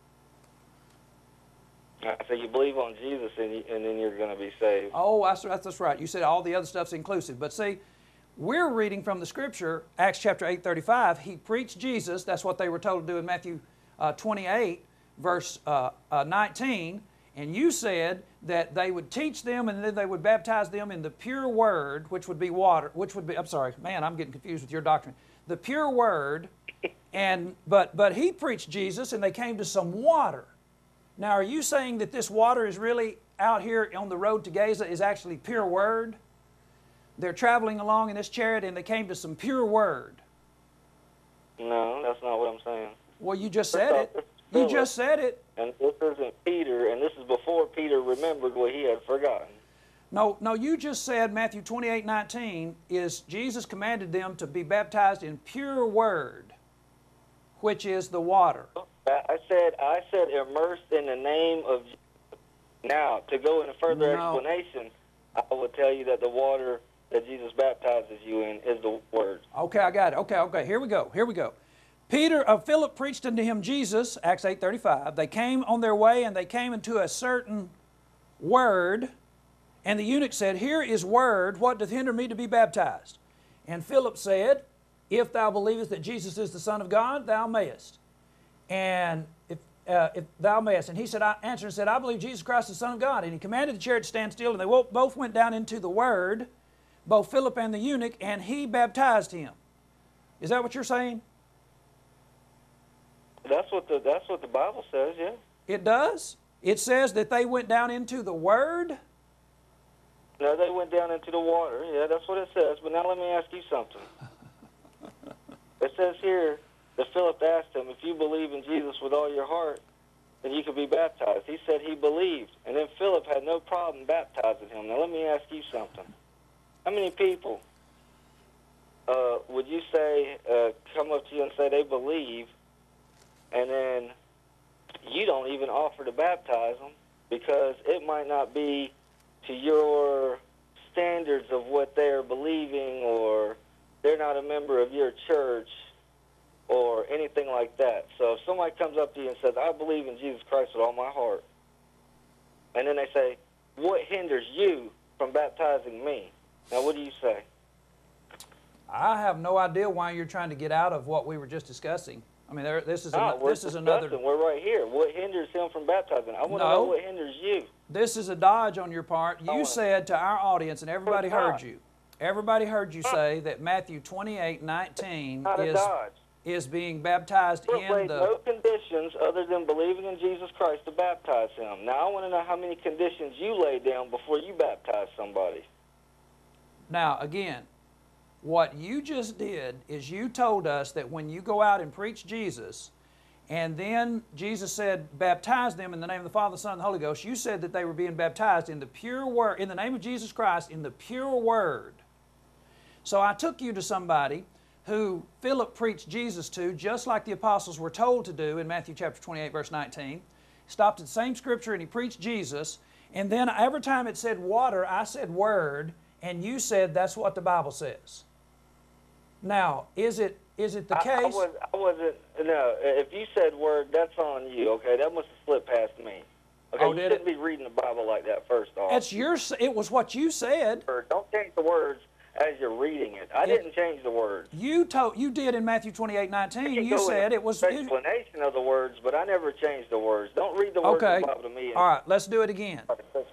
I say you believe on Jesus, and then you're going to be saved. Oh, that's right. You said all the other stuff's inclusive. But see, we're reading from the scripture, Acts chapter 8:35. He preached Jesus. That's what they were told to do in Matthew 28, verse 19. And you said that they would teach them and then they would baptize them in the pure word, which would be water, I'm sorry, man, I'm getting confused with your doctrine. The pure word, but he preached Jesus and they came to some water. Now, are you saying that this water is really out here on the road to Gaza is actually pure word? They're traveling along in this chariot and they came to some pure word. No, that's not what I'm saying. Well, you just said it. You just said it. And this isn't Peter, and this is before Peter remembered what he had forgotten. No, you just said Matthew 28:19 is Jesus commanded them to be baptized in pure word, which is the water. I said immersed in the name of Jesus. Now, to go into further explanation, I would tell you that the water that Jesus baptizes you in is the word. Okay, I got it. Okay, here we go. Philip preached unto him Jesus, Acts 8:35. They came on their way, and they came into a certain word, and the eunuch said, Here is word, what doth hinder me to be baptized? And Philip said, If thou believest that Jesus is the Son of God, thou mayest. And if thou mayest. And he said, I answered and said, I believe Jesus Christ is the Son of God. And he commanded the chariot to stand still, and they both went down into the word, both Philip and the eunuch, and he baptized him. Is that what you're saying? That's what the Bible says, yeah. It does? It says that they went down into the Word? No, they went down into the water. Yeah, that's what it says. But now let me ask you something. It says here that Philip asked him, if you believe in Jesus with all your heart, then you could be baptized. He said he believed. And then Philip had no problem baptizing him. Now let me ask you something. How many people would you say come up to you and say they believe, and then you don't even offer to baptize them because it might not be to your standards of what they're believing, or they're not a member of your church or anything like that. So if somebody comes up to you and says, I believe in Jesus Christ with all my heart, and then they say, what hinders you from baptizing me? Now what do you say? I have no idea why you're trying to get out of what we were just discussing. I mean, this is another. We're right here. What hinders him from baptizing? I want to know what hinders you. This is a dodge on your part. You said to our audience, and everybody heard you. Everybody heard you say that Matthew 28:19 is being baptized in the. No conditions other than believing in Jesus Christ to baptize him. Now I want to know how many conditions you lay down before you baptize somebody. Now again, what you just did is you told us that when you go out and preach Jesus, and then Jesus said, baptize them in the name of the Father, the Son, and the Holy Ghost, you said that they were being baptized in the pure word, in the name of Jesus Christ, in the pure word. So I took you to somebody who Philip preached Jesus to, just like the apostles were told to do in Matthew chapter 28, verse 19. Stopped at the same scripture and he preached Jesus, and then every time it said water, I said word, and you said that's what the Bible says. Now, is it the case? I wasn't. No, if you said word, that's on you. Okay, that must have slipped past me. Okay, you shouldn't be reading the Bible like that. First off, it was what you said. Don't change the words as you're reading it. I didn't change the words. You did in Matthew 28:19. You said it was explanation of the words, but I never changed the words. Don't read the words of the Bible to me. All right, let's do it again.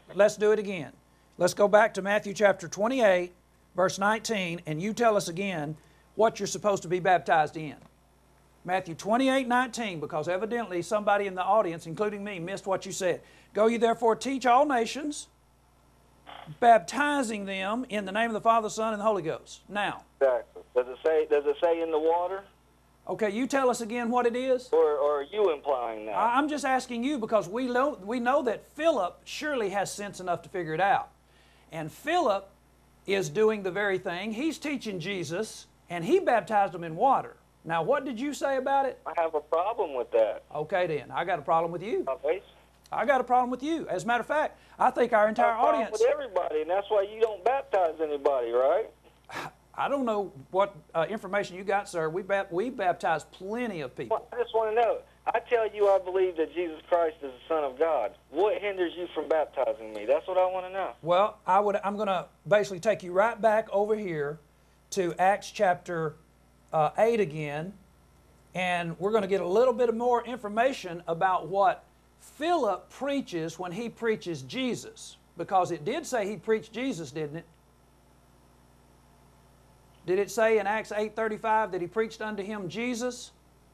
Let's go back to Matthew chapter 28, verse 19, and you tell us again what you're supposed to be baptized in. Matthew 28:19, because evidently somebody in the audience, including me, missed what you said. Go ye therefore teach all nations, Baptizing them in the name of the Father, Son, and the Holy Ghost. Now. Exactly. Does it say in the water? Okay, you tell us again what it is. Or are you implying that? I'm just asking you because we know that Philip surely has sense enough to figure it out. And Philip is doing the very thing. He's teaching Jesus, and he baptized them in water. Now, what did you say about it? I have a problem with that. Okay, then. I got a problem with you. Salvation. I got a problem with you. As a matter of fact, I think our entire audience... with everybody, and that's why you don't baptize anybody, right? I don't know what information you got, sir. We baptize plenty of people. Well, I just want to know. I tell you I believe that Jesus Christ is the Son of God. What hinders you from baptizing me? That's what I want to know. Well, I'm going to basically take you right back over here to Acts chapter 8 again, and we're going to get a little bit more information about what Philip preaches when he preaches Jesus, because it did say he preached Jesus, didn't it? Did it say in Acts 8:35 that he preached unto him Jesus?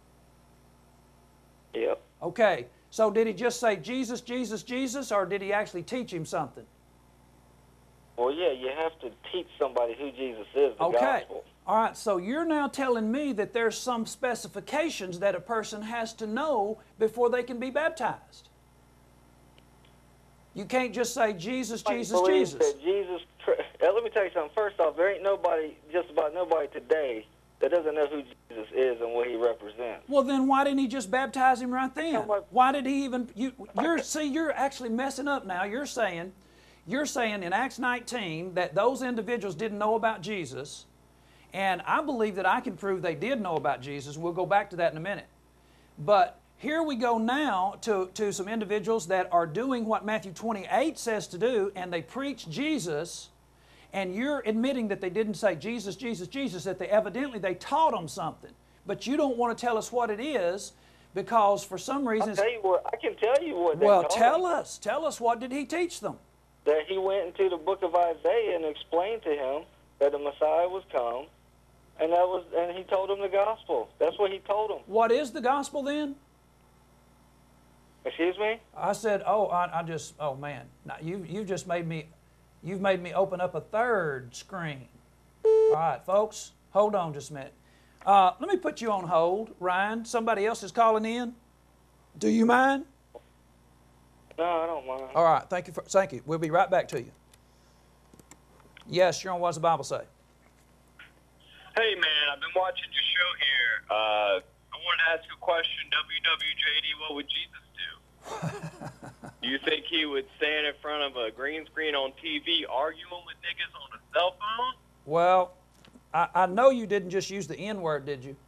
Yep. Okay, so did he just say Jesus, Jesus, Jesus, or did he actually teach him something? Well, yeah, you have to teach somebody who Jesus is, the gospel. All right, so you're now telling me that there's some specifications that a person has to know before they can be baptized. You can't just say Jesus, Jesus, Jesus. That Jesus. Let me tell you something. First off, there ain't nobody, just about nobody today, that doesn't know who Jesus is and what he represents. Well, then why didn't he just baptize him right then? Why did he even? You're actually messing up now. You're saying in Acts 19 that those individuals didn't know about Jesus, and I believe that I can prove they did know about Jesus. We'll go back to that in a minute. But here we go now to some individuals that are doing what Matthew 28 says to do, and they preach Jesus, and you're admitting that they didn't say Jesus, Jesus, Jesus, that they taught them something. But you don't want to tell us what it is because for some reason... I can tell you what they Well, taught them. Tell us, what did he teach them? That he went into the book of Isaiah and explained to him that the Messiah was come, and he told him the gospel. That's what he told him. What is the gospel then? Excuse me? I said, oh man, now you've just made me open up a third screen. All right, folks, hold on just a minute. Let me put you on hold, Ryan. Somebody else is calling in. Do you mind? No, I don't mind. All right, thank you. We'll be right back to you. Yes, you're on What's the Bible Say? Hey, man, I've been watching your show here. I wanted to ask you a question. WWJD, what would Jesus do? Do you think he would stand in front of a green screen on TV arguing with niggas on a cell phone? Well, I know you didn't just use the N-word, did you?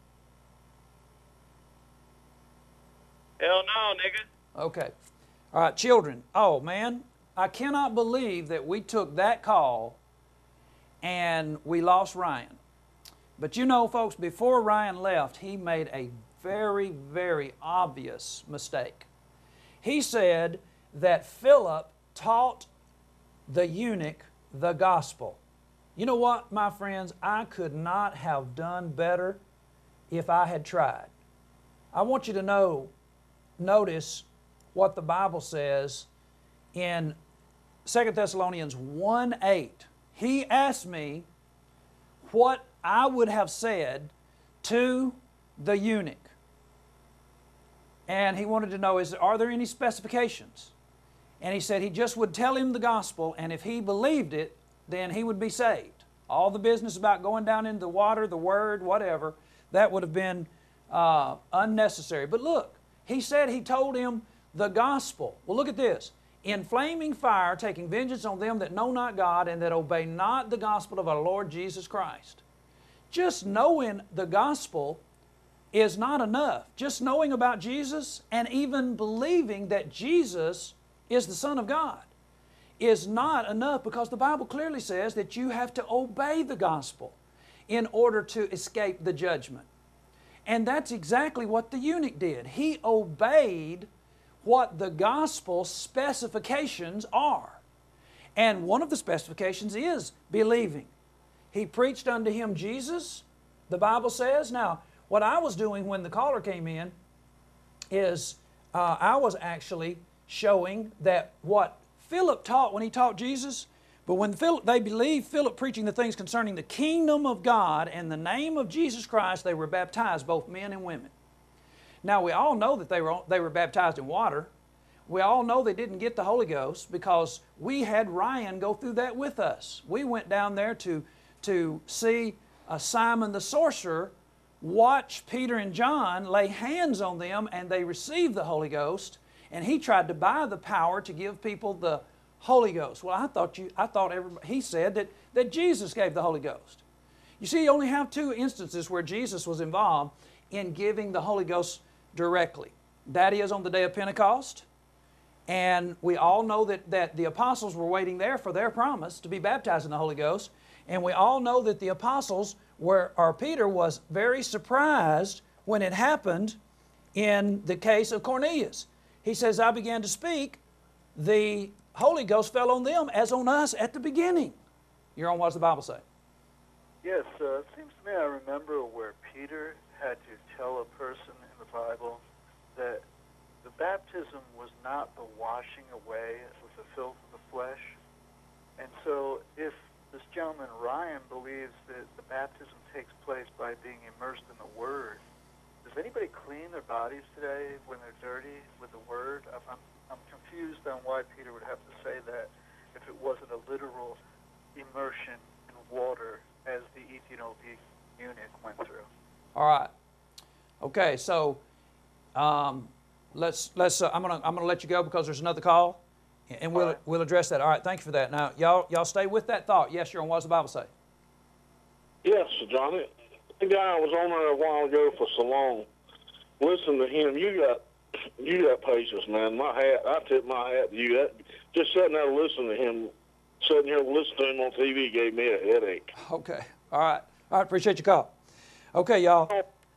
Hell no, nigga. Okay. All right, children. Oh, man, I cannot believe that we took that call and we lost Ryan. But you know, folks, before Ryan left, he made a very, very obvious mistake. He said that Philip taught the eunuch the gospel. You know what, my friends? I could not have done better if I had tried. I want you to notice what the Bible says in 2 Thessalonians 1:8. He asked me what I would have said to the eunuch. And he wanted to know, are there any specifications? And he said he just would tell him the gospel, and if he believed it, then he would be saved. All the business about going down into the water, the word, whatever, that would have been unnecessary. But look, he said he told him the gospel. Well, look at this. In flaming fire, taking vengeance on them that know not God and that obey not the gospel of our Lord Jesus Christ. Just knowing the gospel is not enough. Just knowing about Jesus and even believing that Jesus is the Son of God is not enough, because the Bible clearly says that you have to obey the gospel in order to escape the judgment. And that's exactly what the eunuch did. He obeyed what the gospel specifications are. And one of the specifications is believing. He preached unto him Jesus, the Bible says. Now, what I was doing when the caller came in is I was actually showing that what Philip taught when he taught Jesus But when they believed Philip preaching the things concerning the kingdom of God and the name of Jesus Christ, they were baptized, both men and women. Now, we all know that they were baptized in water. We all know they didn't get the Holy Ghost because we had Ryan go through that with us. We went down there to see Simon the sorcerer watch Peter and John lay hands on them, and they received the Holy Ghost, and he tried to buy the power to give people the Holy Ghost. Well, he said that Jesus gave the Holy Ghost. You see, you only have two instances where Jesus was involved in giving the Holy Ghost directly. That is on the day of Pentecost, and we all know that the apostles were waiting there for their promise to be baptized in the Holy Ghost, and we all know that the apostles Peter was very surprised when it happened in the case of Cornelius. He says, I began to speak, the Holy Ghost fell on them as on us at the beginning. You're on, what does the Bible say? Yes, it seems to me I remember where Peter had to tell a person in the Bible that the baptism was not the washing away of the filth of the flesh. And so if this gentleman, Ryan, believes that the baptism takes place by being immersed in the Word, does anybody clean their bodies today when they're dirty with the Word? I'm confused on why Peter would have to say that if it wasn't a literal immersion in water as the Ethiopian eunuch went through. All right. Okay, so let's I'm gonna let you go because there's another call, and we'll address that. All right, thank you for that. Now, y'all stay with that thought. Yes, you're on. What does the Bible say? Yes, Johnny. The guy was on there a while ago for so long. Listen to him. You got patience, man. I tip my hat to you. Just sitting there listening to him, sitting here listening to him on TV gave me a headache. Okay. All right. Appreciate your call. Okay, y'all.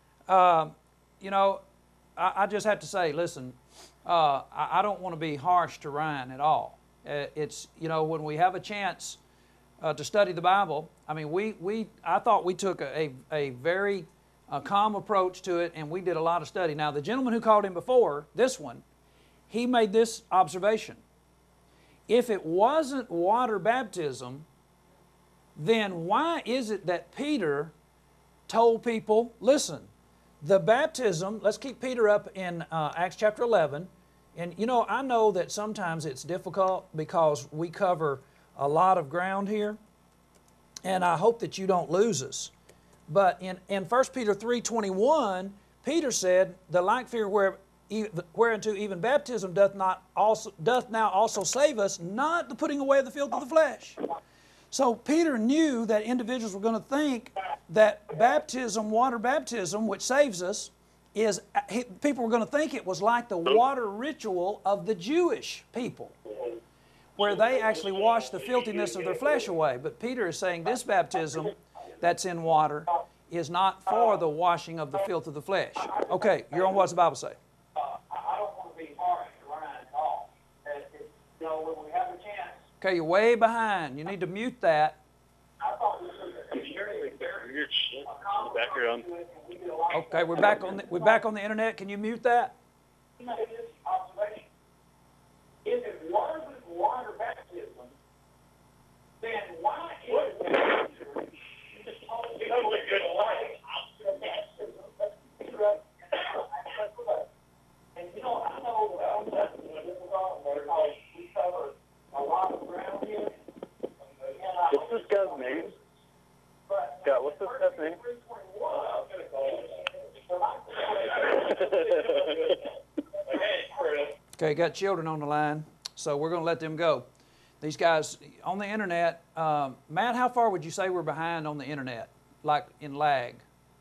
I just have to say, listen, I don't want to be harsh to Ryan at all. It's, when we have a chance to study the Bible, I mean, I thought we took a very calm approach to it, and we did a lot of study. Now, the gentleman who called in before, this one, he made this observation. If it wasn't water baptism, then why is it that Peter told people, listen, the baptism, let's keep Peter up in Acts chapter 11. And, I know that sometimes it's difficult because we cover a lot of ground here, and I hope that you don't lose us. But in 1 Peter 3:21, Peter said, the like fear whereunto even baptism doth now also save us, not the putting away of the filth of the flesh. So Peter knew that individuals were going to think that baptism, water baptism, which saves us, people were going to think it was like the water ritual of the Jewish people, where they actually wash the filthiness of their flesh away. But Peter is saying this baptism that's in water is not for the washing of the filth of the flesh. Okay, you're on, what does the Bible say? I don't want to be harsh to Ryan at all. When we have a chance. Okay, you're way behind. You need to mute that. I thought this was Background. Okay, we're back on the internet. Can you mute that? observation. If it wasn't water baptism, then why is it just totally good life after baptism? And I know that's difficult because we cover a lot of ground here. What's this guy's name? Scott, what's this guy's name? Okay, got children on the line, so we're going to let them go. These guys on the internet, Matt, how far would you say we're behind on the internet, like in lag?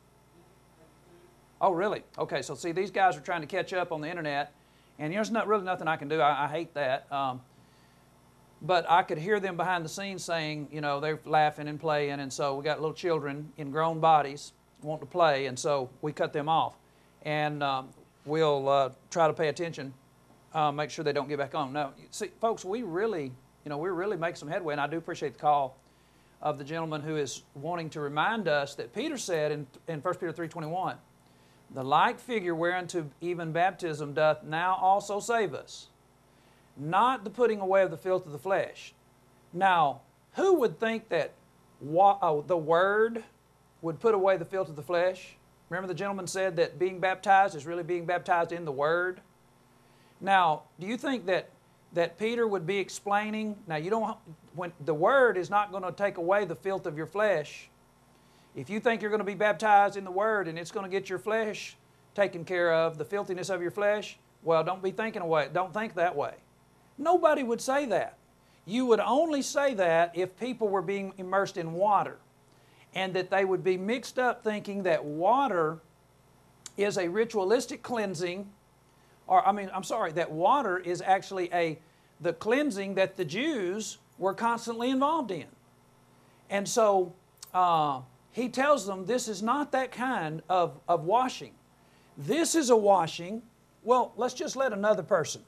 Oh, really? Okay, so see, these guys are trying to catch up on the internet, and there's not really nothing I can do. I hate that. But I could hear them behind the scenes saying, they're laughing and playing, and so we got little children in grown bodies wanting to play, and so we cut them off. And we'll try to pay attention, make sure they don't get back on. No, see, folks, we really make some headway, and I do appreciate the call of the gentleman who is wanting to remind us that Peter said in 1 Peter 3:21, the like figure whereunto even baptism doth now also save us, not the putting away of the filth of the flesh. Now, who would think that the Word would put away the filth of the flesh? Remember the gentleman said that being baptized is really being baptized in the Word? Now, do you think that Peter would be explaining, now you don't, when the Word is not going to take away the filth of your flesh. If you think you're going to be baptized in the Word and it's going to get your flesh taken care of, the filthiness of your flesh, well, don't be thinking away. Don't think that way. Nobody would say that. You would only say that if people were being immersed in water, and that they would be mixed up thinking that water is a ritualistic cleansing, or that water is actually the cleansing that the Jews were constantly involved in. And so he tells them this is not that kind of washing. This is a washing. Well, let's just let another person.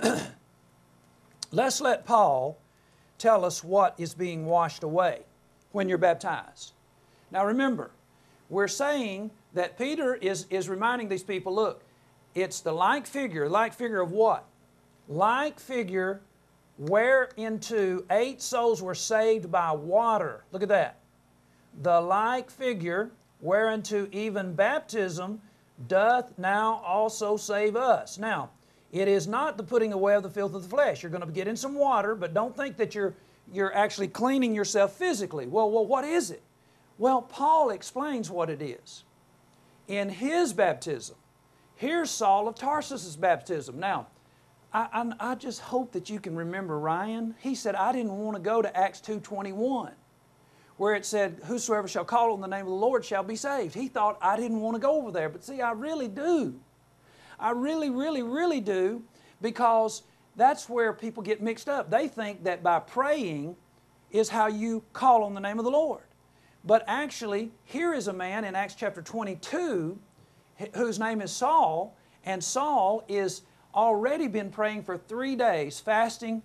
Let's let Paul tell us what is being washed away when you're baptized. Now remember, we're saying that Peter is reminding these people, look, it's the like figure of what? Like figure whereinto 8 souls were saved by water. Look at that. The like figure whereunto even baptism doth now also save us. Now, it is not the putting away of the filth of the flesh. You're going to get in some water, but don't think that you're actually cleaning yourself physically. Well, what is it? Well, Paul explains what it is. In his baptism, here's Saul of Tarsus' baptism. Now, I just hope that you can remember Ryan. He said, I didn't want to go to Acts 2:21, where it said, whosoever shall call on the name of the Lord shall be saved. He thought I didn't want to go over there, but see, I really do. I really, really, really do, because that's where people get mixed up. They think that by praying is how you call on the name of the Lord. But actually, here is a man in Acts chapter 22 whose name is Saul, and Saul is already been praying for 3 days, fasting,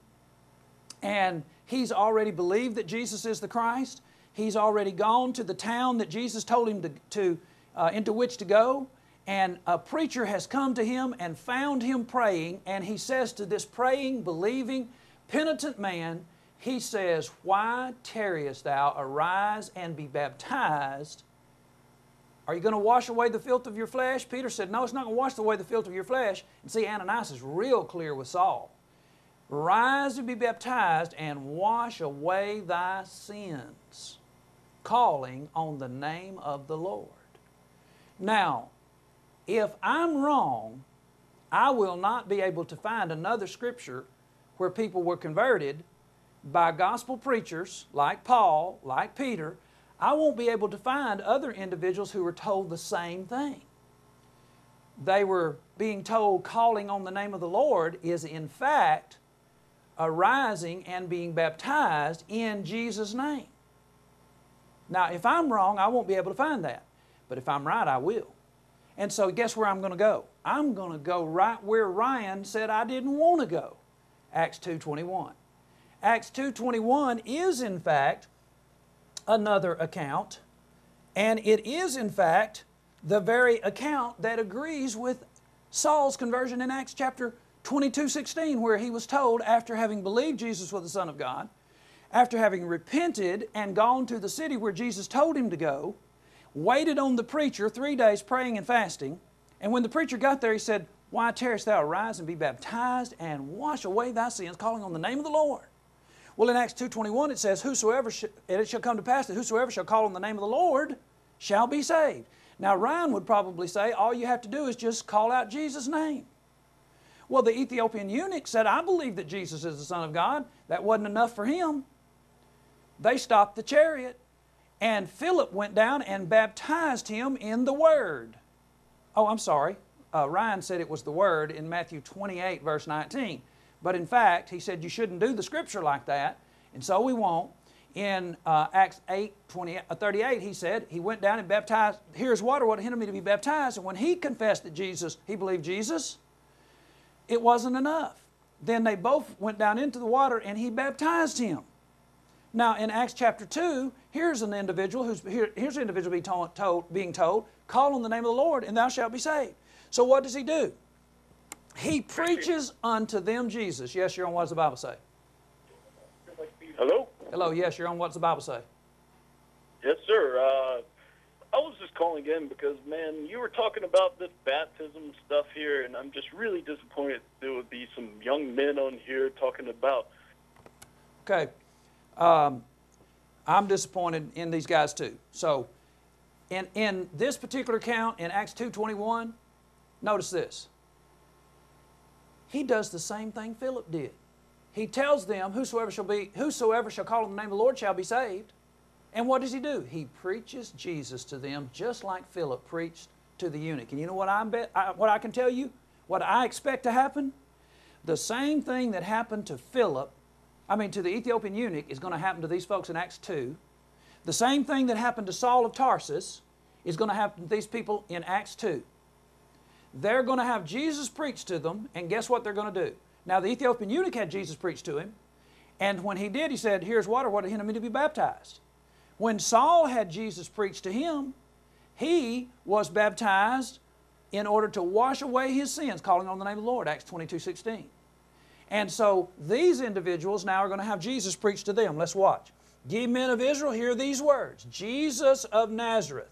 and he's already believed that Jesus is the Christ. He's already gone to the town that Jesus told him into which to go, and a preacher has come to him and found him praying, and he says to this praying, believing, penitent man, he says, why tarriest thou? Arise and be baptized. Are you going to wash away the filth of your flesh? Peter said, no, it's not going to wash away the filth of your flesh. And see, Ananias is real clear with Saul. Rise and be baptized and wash away thy sins, calling on the name of the Lord. Now, if I'm wrong, I will not be able to find another scripture where people were converted by gospel preachers like Paul, like Peter. I won't be able to find other individuals who were told the same thing. They were being told calling on the name of the Lord is in fact arising and being baptized in Jesus' name. Now, if I'm wrong, I won't be able to find that. But if I'm right, I will. And so guess where I'm going to go? I'm going to go right where Ryan said I didn't want to go. Acts 2:21. Acts 2:21 is in fact another account, and it is in fact the very account that agrees with Saul's conversion in Acts chapter 22:16, where he was told, after having believed Jesus was the Son of God, after having repented and gone to the city where Jesus told him to go, waited on the preacher 3 days praying and fasting, and when the preacher got there, he said, why tarriest thou? Arise and be baptized and wash away thy sins, calling on the name of the Lord. Well, in Acts 2:21 it says, and it shall come to pass that whosoever shall call on the name of the Lord shall be saved. Now Ryan would probably say, all you have to do is just call out Jesus' name. Well, the Ethiopian eunuch said, I believe that Jesus is the Son of God. That wasn't enough for him. They stopped the chariot, and Philip went down and baptized him in the Word. Oh, I'm sorry. Ryan said it was the Word in Matthew 28, verse 19. But in fact, he said you shouldn't do the Scripture like that, and so we won't. In Acts 8:38, he said he went down and baptized. Here's water, what hindered me to be baptized. And when he confessed that he believed Jesus, it wasn't enough. Then they both went down into the water, and he baptized him. Now, in Acts chapter 2, here's an individual being told, call on the name of the Lord, and thou shalt be saved. So what does he do? He preaches unto them Jesus. Yes, you're on. What does the Bible say? Hello? Hello, yes, you're on What's the Bible Say? Yes, sir. I was just calling in because, man, you were talking about this baptism stuff here, and I'm just really disappointed there would be some young men on here talking about. Okay. I'm disappointed in these guys too. So, in this particular account, in Acts 2:21, notice this. He does the same thing Philip did. He tells them, whosoever shall call on the name of the Lord shall be saved. And what does he do? He preaches Jesus to them just like Philip preached to the eunuch. And you know what I can tell you? What I expect to happen? The same thing that happened to to the Ethiopian eunuch is going to happen to these folks in Acts 2. The same thing that happened to Saul of Tarsus is going to happen to these people in Acts 2. They're going to have Jesus preached to them, and guess what they're going to do? Now, the Ethiopian eunuch had Jesus preached to him, and when he did, he said, here's water, what hindered me to be baptized? When Saul had Jesus preached to him, he was baptized in order to wash away his sins, calling on the name of the Lord, Acts 22:16. And so these individuals now are going to have Jesus preached to them. Let's watch. Ye men of Israel, hear these words. Jesus of Nazareth.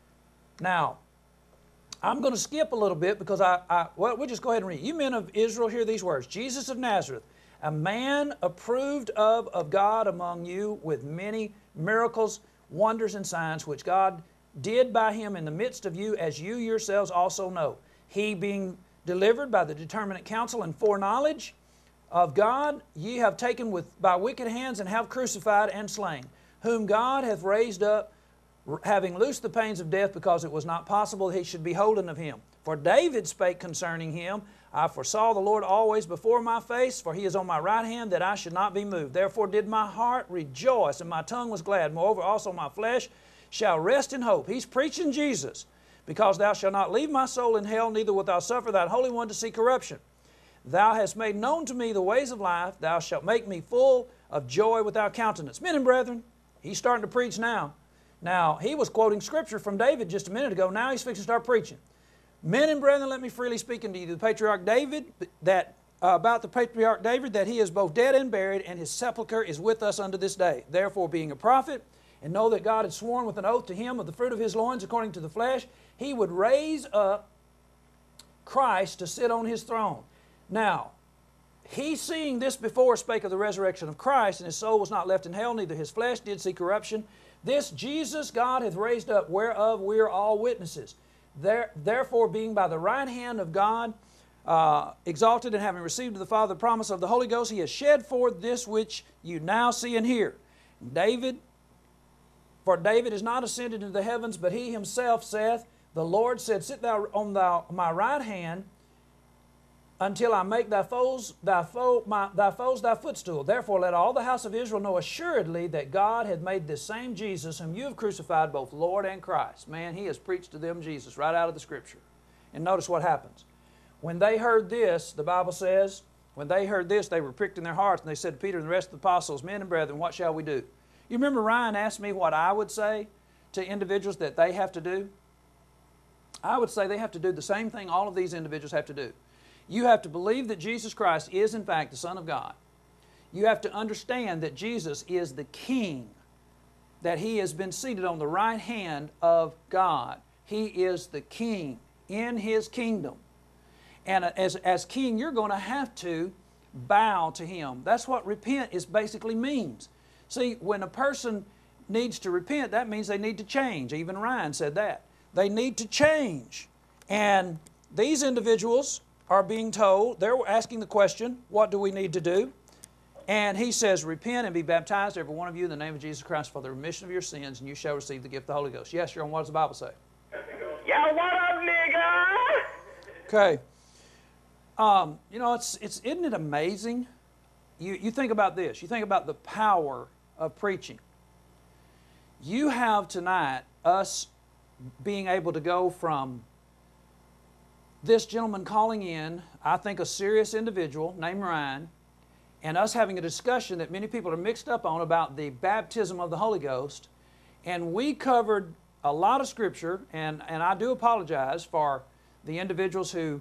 Now, I'm going to skip a little bit because we'll just go ahead and read. You men of Israel, hear these words. Jesus of Nazareth, a man approved of God among you with many miracles, wonders, and signs, which God did by him in the midst of you, as you yourselves also know. He being delivered by the determinate counsel and foreknowledge of God, ye have taken by wicked hands and have crucified and slain, whom God hath raised up, having loosed the pains of death, because it was not possible he should be holden of him. For David spake concerning him, I foresaw the Lord always before my face, for he is on my right hand, that I should not be moved. Therefore did my heart rejoice, and my tongue was glad. Moreover also my flesh shall rest in hope. He's preaching Jesus. Because thou shalt not leave my soul in hell, neither wilt thou suffer thy Holy One to see corruption. Thou hast made known to me the ways of life. Thou shalt make me full of joy without countenance. Men and brethren, he's starting to preach now. Now, he was quoting Scripture from David just a minute ago. Now he's fixing to start preaching. Men and brethren, let me freely speak unto you the patriarch David, about the patriarch David, that he is both dead and buried, and his sepulchre is with us unto this day. Therefore, being a prophet, and know that God had sworn with an oath to him of the fruit of his loins according to the flesh, he would raise up Christ to sit on his throne. Now, he seeing this before spake of the resurrection of Christ, and his soul was not left in hell, neither his flesh did see corruption. This Jesus God hath raised up, whereof we are all witnesses. Therefore, being by the right hand of God exalted, and having received of the Father the promise of the Holy Ghost, he has shed forth this which you now see and hear. For David is not ascended into the heavens, but he himself saith, the Lord said, sit thou on my right hand, until I make thy foes thy footstool. Therefore let all the house of Israel know assuredly that God hath made this same Jesus, whom you have crucified, both Lord and Christ. Man, he has preached to them Jesus right out of the Scripture. And notice what happens. When they heard this, the Bible says, when they heard this, they were pricked in their hearts, and they said to Peter and the rest of the apostles, men and brethren, what shall we do? You remember Ryan asked me what I would say to individuals that they have to do? I would say they have to do the same thing all of these individuals have to do. You have to believe that Jesus Christ is in fact the Son of God. You have to understand that Jesus is the King, that he has been seated on the right hand of God. He is the King in his kingdom. And as King, you're going to have to bow to him. That's what repent basically means. See, when a person needs to repent, that means they need to change. Even Ryan said that. They need to change. And these individuals are being told, they're asking the question, what do we need to do? And he says, repent and be baptized, every one of you, in the name of Jesus Christ, for the remission of your sins, and you shall receive the gift of the Holy Ghost. Yes, you're on. What does the Bible say? Yo, what up, nigga? Okay. You know, isn't it amazing? You think about this. You think about the power of preaching. You have tonight us being able to go from this gentleman calling in, I think a serious individual named Ryan, and us having a discussion that many people are mixed up on about the baptism of the Holy Ghost. And we covered a lot of Scripture, and I do apologize for the individuals who,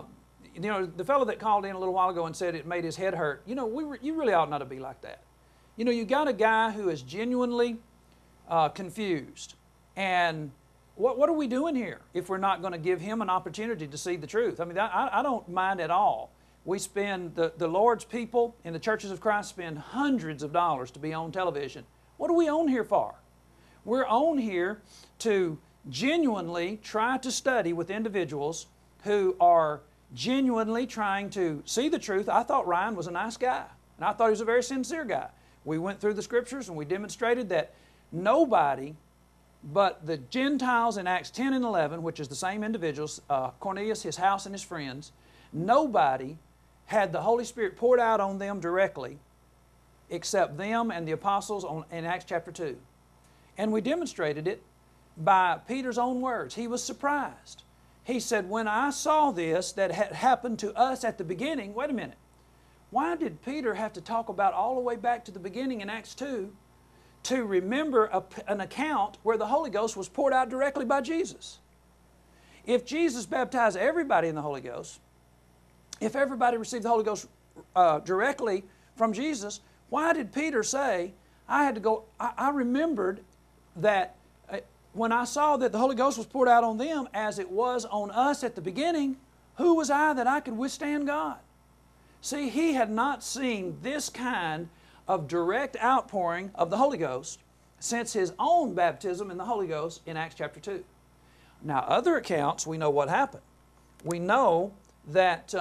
you know, the fellow that called in a little while ago and said it made his head hurt. You know, you really ought not to be like that. You know, you got a guy who is genuinely confused. And what are we doing here if we're not going to give him an opportunity to see the truth? I mean, I don't mind at all. We spend, the Lord's people in the churches of Christ spend hundreds of dollars to be on television. What are we on here for? We're on here to genuinely try to study with individuals who are genuinely trying to see the truth. I thought Ryan was a nice guy, and I thought he was a very sincere guy. We went through the Scriptures and we demonstrated that nobody but the Gentiles in Acts 10 and 11, which is the same individuals, Cornelius, his house, and his friends, nobody had the Holy Spirit poured out on them directly except them and the apostles in Acts chapter 2. And we demonstrated it by Peter's own words. He was surprised. He said, when I saw this that had happened to us at the beginning, wait a minute, why did Peter have to talk about all the way back to the beginning in Acts 2 to remember an account where the Holy Ghost was poured out directly by Jesus? If Jesus baptized everybody in the Holy Ghost, if everybody received the Holy Ghost directly from Jesus, why did Peter say, I had to go, I remembered that when I saw that the Holy Ghost was poured out on them as it was on us at the beginning, who was I that I could withstand God? See, he had not seen this kind of direct outpouring of the Holy Ghost since his own baptism in the Holy Ghost in Acts chapter 2. Now, other accounts, we know what happened. We know that,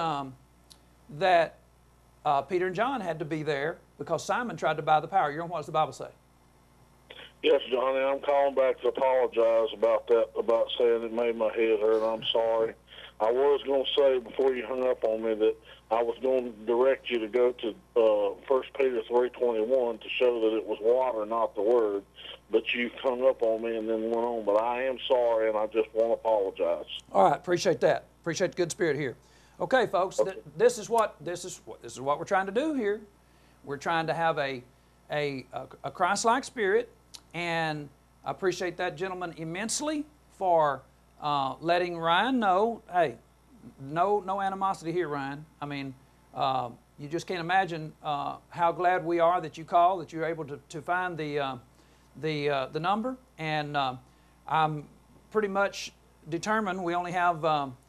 Peter and John had to be there because Simon tried to buy the power. What does the Bible say? Yes, Johnny, I'm calling back to apologize about that, about saying it made my head hurt. I'm sorry. I was going to say before you hung up on me that I was going to direct you to go to 1 Peter 3:21 to show that it was water, not the word. But you hung up on me and then went on. But I am sorry, and I just want to apologize. All right, appreciate that. Appreciate the good spirit here. Okay, folks, Okay. This is what we're trying to do here. We're trying to have a Christ-like spirit, and I appreciate that gentleman immensely for letting Ryan know, hey, no animosity here, Ryan. I mean, you just can't imagine how glad we are that you called, that you're able to find the number, and I'm pretty much determined. We only have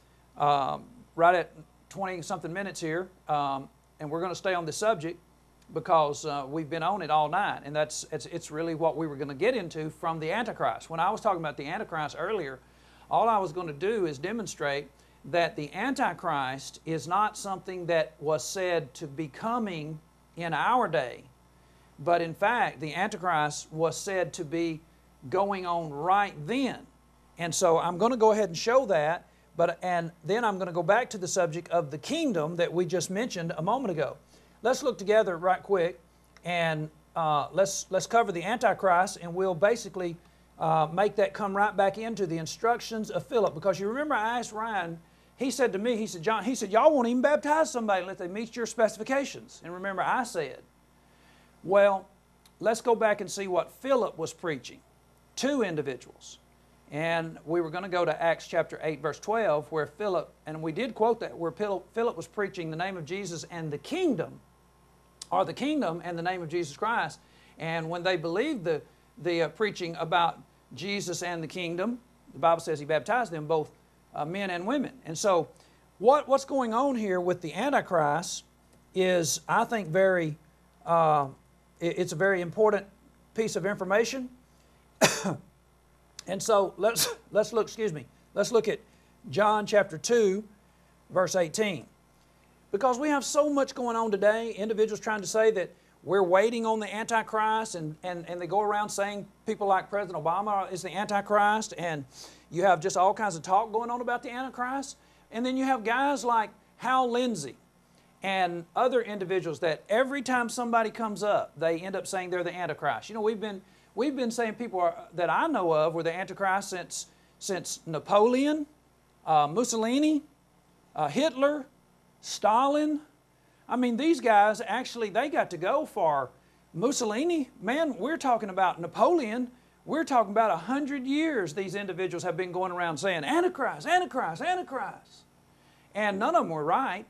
right at 20-something minutes here, and we're going to stay on this subject because we've been on it all night, and it's really what we were going to get into from the Antichrist. When I was talking about the Antichrist earlier, all I was going to do is demonstrate that the Antichrist is not something that was said to be coming in our day, but in fact, the Antichrist was said to be going on right then. And so I'm going to go ahead and show that, and then I'm going to go back to the subject of the kingdom that we just mentioned a moment ago. Let's look together right quick, and let's cover the Antichrist, and we'll basically make that come right back into the instructions of Philip. Because you remember I asked Ryan, he said to me, he said, John, he said, y'all won't even baptize somebody unless they meet your specifications. And remember I said, well, let's go back and see what Philip was preaching to individuals. And we were going to go to Acts chapter 8, verse 12, where Philip, and we did quote that, where Philip was preaching the name of Jesus and the kingdom, or the kingdom and the name of Jesus Christ. And when they believed the preaching about Jesus and the kingdom, the Bible says he baptized them, both men and women. And so what's going on here with the Antichrist is, I think, it's a very important piece of information. And so let's look at John chapter 2, verse 18. Because we have so much going on today, individuals trying to say that we're waiting on the Antichrist, and they go around saying people like President Obama is the Antichrist, and you have just all kinds of talk going on about the Antichrist. And then you have guys like Hal Lindsey and other individuals that every time somebody comes up, they end up saying they're the Antichrist. You know, we've been saying people that I know of were the Antichrist since Napoleon, Mussolini, Hitler, Stalin. I mean, these guys actually, they got to go for Mussolini. Man, we're talking about Napoleon. We're talking about 100 years these individuals have been going around saying, Antichrist, Antichrist, Antichrist. And none of them were right.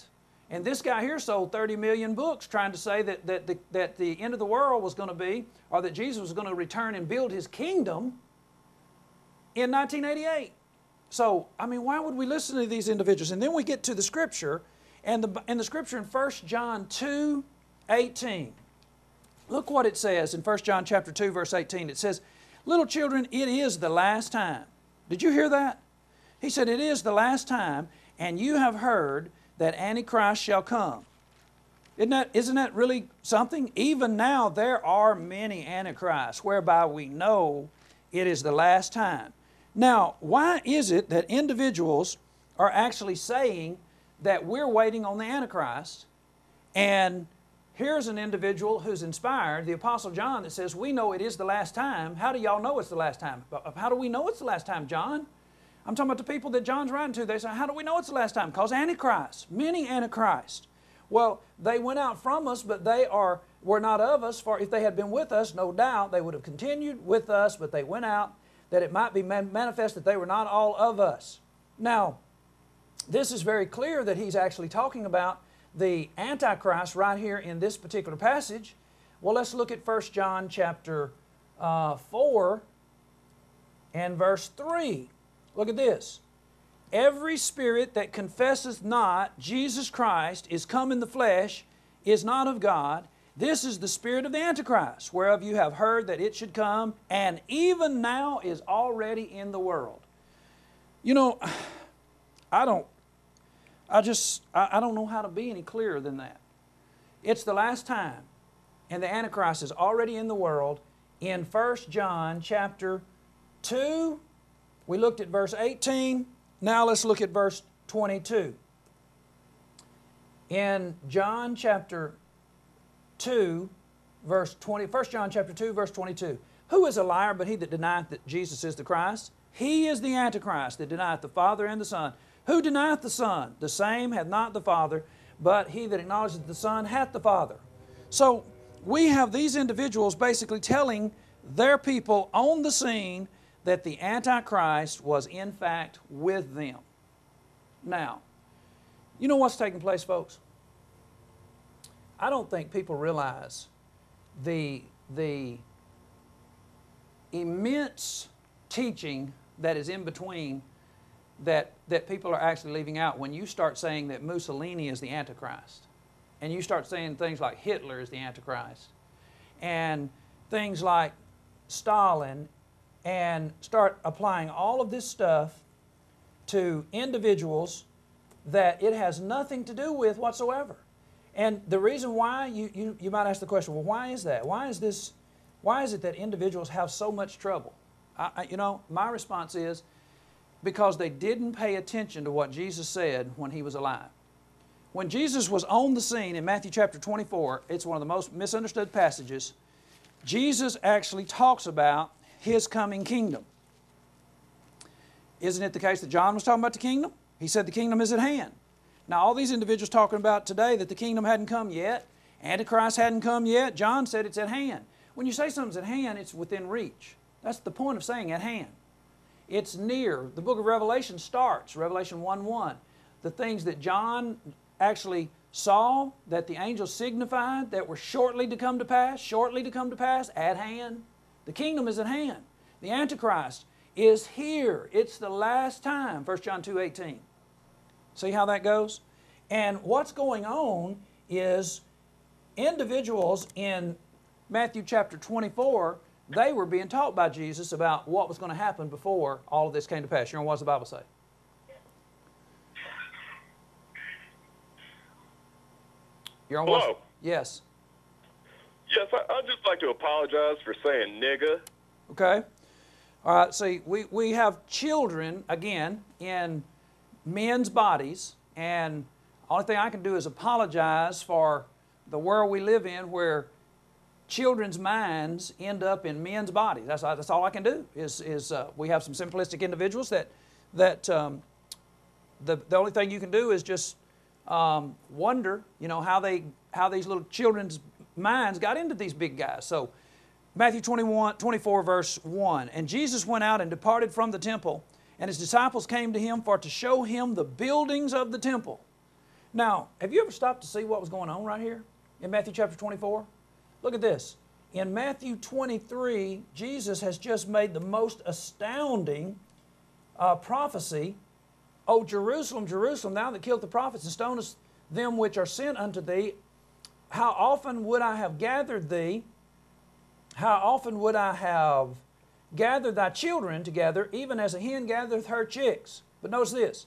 And this guy here sold 30 million books trying to say that the end of the world was going to be, or that Jesus was going to return and build his kingdom in 1988. So, I mean, why would we listen to these individuals? And then we get to the scripture, and the scripture in 1 John 2:18. Look what it says in 1 John chapter 2, verse 18. It says, little children, it is the last time. Did you hear that? He said, it is the last time, and you have heard that Antichrist shall come. Isn't that really something? Even now there are many Antichrists, whereby we know it is the last time. Now, why is it that individuals are actually saying that we're waiting on the Antichrist, and here's an individual who's inspired, the Apostle John, that says, we know it is the last time. How do y'all know it's the last time? How do we know it's the last time, John? I'm talking about the people that John's writing to. They say, how do we know it's the last time? Because Antichrist, many Antichrists. Well, they went out from us, but were not of us. For if they had been with us, no doubt they would have continued with us, but they went out, that it might be manifest that they were not all of us. Now, this is very clear that he's actually talking about the Antichrist right here in this particular passage. Well, let's look at 1 John chapter 4 and verse 3. Look at this. Every spirit that confesseth not Jesus Christ is come in the flesh is not of God. This is the spirit of the Antichrist, whereof you have heard that it should come, and even now is already in the world. You know, I don't know how to be any clearer than that. It's the last time, and the Antichrist is already in the world. In 1 John chapter 2, we looked at verse 18. Now let's look at verse 22. In John chapter 2, verse 20, 1 John chapter 2, verse 22. Who is a liar but he that denieth that Jesus is the Christ? He is the Antichrist that denieth the Father and the Son. Who denieth the Son? The same hath not the Father, but he that acknowledgeth the Son hath the Father. So we have these individuals basically telling their people on the scene that the Antichrist was in fact with them. Now, you know what's taking place, folks? I don't think people realize the immense teaching that is in between that people are actually leaving out when you start saying that Mussolini is the Antichrist, and you start saying things like Hitler is the Antichrist, and things like Stalin, and start applying all of this stuff to individuals that it has nothing to do with whatsoever. And the reason why, you might ask the question, well, why is that? Why is it that individuals have so much trouble? You know, my response is because they didn't pay attention to what Jesus said when he was alive. When Jesus was on the scene in Matthew chapter 24, it's one of the most misunderstood passages, Jesus actually talks about his coming kingdom. Isn't it the case that John was talking about the kingdom? He said the kingdom is at hand. Now all these individuals talking about today that the kingdom hadn't come yet, Antichrist hadn't come yet, John said it's at hand. When you say something's at hand, it's within reach. That's the point of saying at hand. It's near. The book of Revelation starts, Revelation 1:1. The things that John actually saw, that the angels signified, that were shortly to come to pass, at hand. The kingdom is at hand. The Antichrist is here. It's the last time, 1 John 2:18. See how that goes? And what's going on is individuals in Matthew chapter 24, they were being taught by Jesus about what was going to happen before all of this came to pass. You know, what does the Bible say? You're on Hello? Yes. Yes, I'd just like to apologize for saying nigga. Okay. All right, see, we have children, again, in men's bodies, and the only thing I can do is apologize for the world we live in where children's minds end up in men's bodies. That's all I can do is we have some simplistic individuals that the only thing you can do is just wonder, you know, how these little children's minds got into these big guys. So Matthew 24 verse 1, and Jesus went out and departed from the temple, and his disciples came to him for to show him the buildings of the temple. Now, have you ever stopped to see what was going on right here in Matthew chapter 24? Look at this. In Matthew 23, Jesus has just made the most astounding prophecy. O Jerusalem, Jerusalem, thou that killest the prophets and stonest them which are sent unto thee, how often would I have gathered thee? How often would I have gathered thy children together, even as a hen gathereth her chicks? But notice this.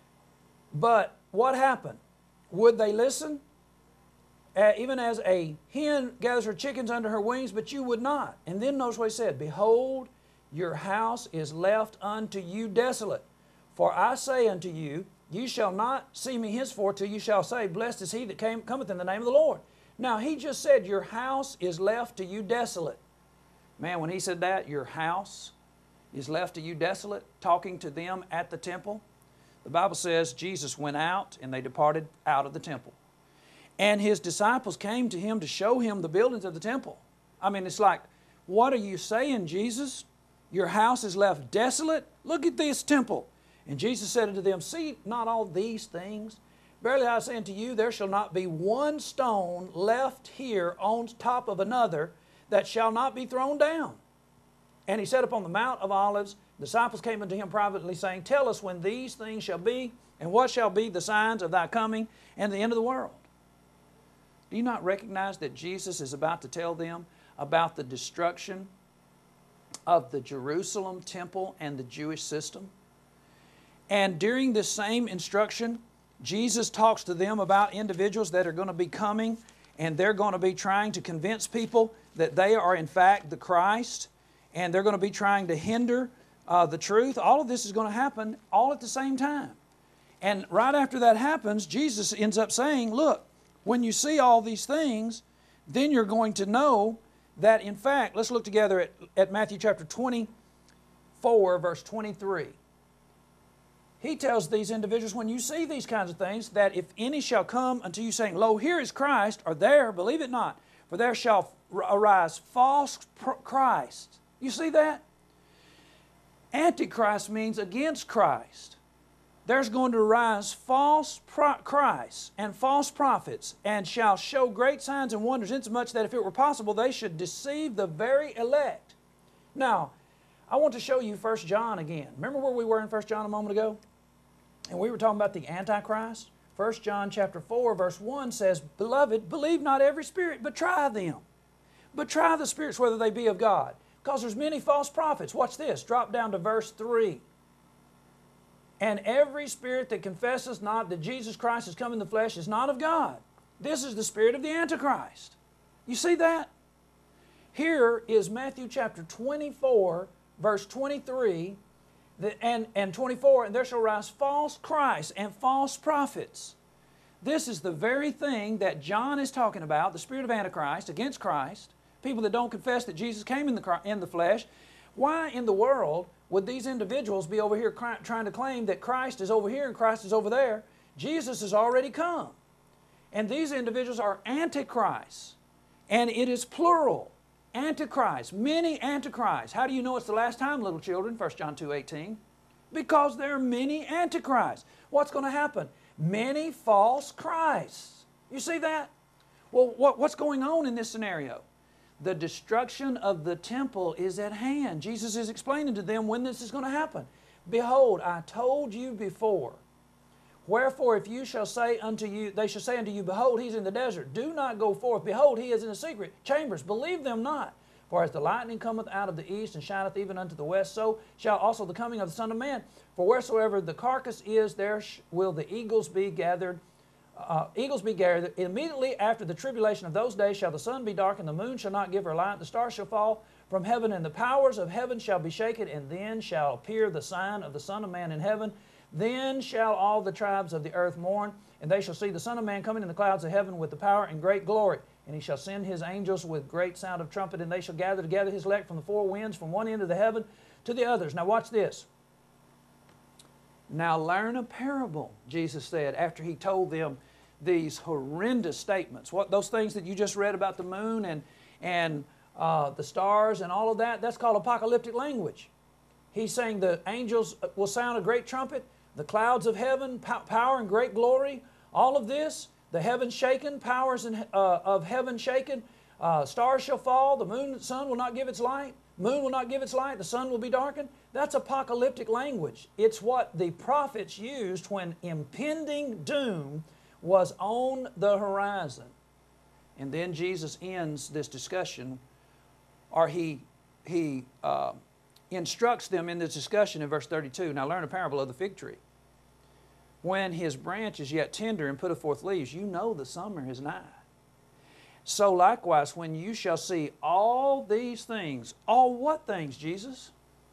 But what happened? Would they listen? Even as a hen gathers her chickens under her wings, but you would not. And then notice what he said. Behold, your house is left unto you desolate. For I say unto you, you shall not see me henceforth till you shall say, blessed is he that cometh in the name of the Lord. Now, he just said, your house is left to you desolate. Man, when he said that, your house is left to you desolate, talking to them at the temple, the Bible says Jesus went out and they departed out of the temple. And his disciples came to him to show him the buildings of the temple. I mean, it's like, what are you saying, Jesus? Your house is left desolate? Look at this temple. And Jesus said unto them, see not all these things? Verily I say unto you, there shall not be one stone left here on top of another that shall not be thrown down. And he said upon the Mount of Olives, the disciples came unto him privately, saying, tell us when these things shall be, and what shall be the signs of thy coming and the end of the world. Do you not recognize that Jesus is about to tell them about the destruction of the Jerusalem temple and the Jewish system? And during this same instruction, Jesus talks to them about individuals that are going to be coming, and they're going to be trying to convince people that they are in fact the Christ, and they're going to be trying to hinder the truth. All of this is going to happen all at the same time. And right after that happens, Jesus ends up saying, look, when you see all these things, then you're going to know that in fact, let's look together at Matthew chapter 24, verse 23. He tells these individuals, when you see these kinds of things, that if any shall come unto you saying, lo, here is Christ, or there, believe it not, for there shall arise false Christ. You see that? Antichrist means against Christ. There's going to arise false Christs and false prophets, and shall show great signs and wonders, insomuch that if it were possible, they should deceive the very elect. Now, I want to show you 1 John again. Remember where we were in 1 John a moment ago? And we were talking about the Antichrist. 1 John chapter 4, verse 1 says, beloved, believe not every spirit, but try them. But try the spirits whether they be of God. Because there's many false prophets. Watch this. Drop down to verse 3. And every spirit that confesses not that Jesus Christ has come in the flesh is not of God. This is the spirit of the Antichrist. You see that? Here is Matthew chapter 24, verse 23 and 24, and there shall rise false Christs and false prophets. This is the very thing that John is talking about, the spirit of Antichrist against Christ, people that don't confess that Jesus came in the flesh. Why in the world would these individuals be over here trying to claim that Christ is over here and Christ is over there? Jesus has already come. And these individuals are antichrists. And it is plural. Antichrist, many antichrists. How do you know it's the last time, little children? 1 John 2:18. Because there are many antichrists. What's going to happen? Many false Christs. You see that? Well, what's going on in this scenario? The destruction of the temple is at hand. Jesus is explaining to them when this is going to happen. Behold, I told you before. Wherefore, if you shall say unto you, they shall say unto you, behold, he's in the desert. Do not go forth. Behold, he is in the secret chambers. Believe them not. For as the lightning cometh out of the east and shineth even unto the west, so shall also the coming of the Son of Man. For wheresoever the carcass is, there will the eagles be gathered. Immediately after the tribulation of those days shall the sun be dark, and the moon shall not give her light, the stars shall fall from heaven, and the powers of heaven shall be shaken, and then shall appear the sign of the Son of Man in heaven. Then shall all the tribes of the earth mourn, and they shall see the Son of Man coming in the clouds of heaven with the power and great glory. And he shall send his angels with great sound of trumpet, and they shall gather together his elect from the four winds, from one end of the heaven to the others. Now watch this. Now learn a parable, Jesus said, after he told them these horrendous statements. What those things that you just read about the moon and the stars and all of that, that's called apocalyptic language. He's saying the angels will sound a great trumpet, the clouds of heaven, power and great glory, All of this, the heavens shaken, powers of heaven shaken, stars shall fall, the moon, sun will not give its light, moon will not give its light, the sun will be darkened. That's apocalyptic language. It's what the prophets used when impending doom was on the horizon. And then Jesus ends this discussion, or he instructs them in this discussion in verse 32. Now learn a parable of the fig tree. When his branch is yet tender and putteth forth leaves, you know the summer is nigh. So likewise, when you shall see all these things, all what things, Jesus?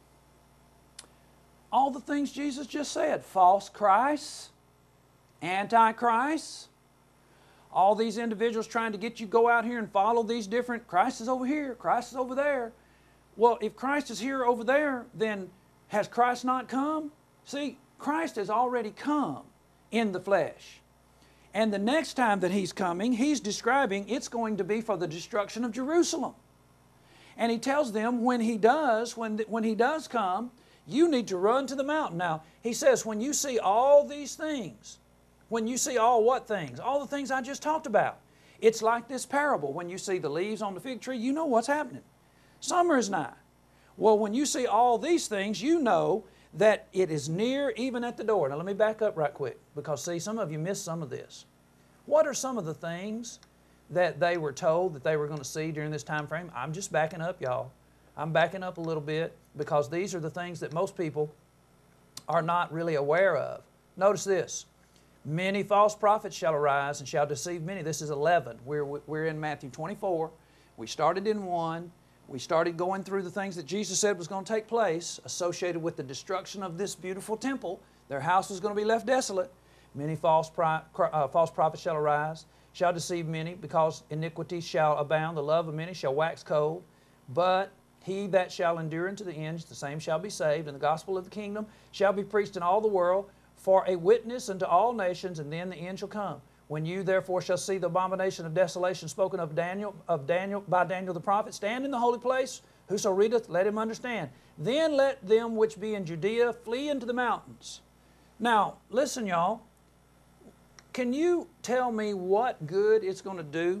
All the things Jesus just said. False Christs, Antichrists, all these individuals trying to get you to go out here and follow these different, Christ is over here, Christ is over there. Well, if Christ is here over there, then has Christ not come? See, Christ has already come in the flesh. And the next time that He's coming, He's describing it's going to be for the destruction of Jerusalem. And He tells them when He does, when He does come, you need to run to the mountain. Now, He says, when you see all these things, when you see all what things? All the things I just talked about. It's like this parable. When you see the leaves on the fig tree, you know what's happening. Summer is nigh. Well, when you see all these things, you know that it is near, even at the door. Now let me back up right quick, because see, some of you missed some of this. What are some of the things that they were told that they were going to see during this time frame? I'm just backing up, y'all. I'm backing up a little bit, because these are the things that most people are not really aware of. Notice this. Many false prophets shall arise and shall deceive many. This is 11. We're in Matthew 24. We started in 1. We started going through the things that Jesus said was going to take place associated with the destruction of this beautiful temple. Their house was going to be left desolate. Many false prophets shall arise, shall deceive many, because iniquity shall abound. The love of many shall wax cold. But he that shall endure unto the end, the same shall be saved. And the gospel of the kingdom shall be preached in all the world for a witness unto all nations, and then the end shall come. When you therefore shall see the abomination of desolation spoken of by Daniel the prophet, stand in the holy place, whoso readeth, let him understand. Then let them which be in Judea flee into the mountains. Now, listen, y'all. Can you tell me what good it's going to do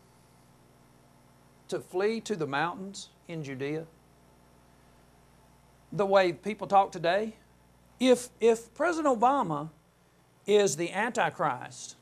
to flee to the mountains in Judea? The way people talk today? If President Obama is the Antichrist,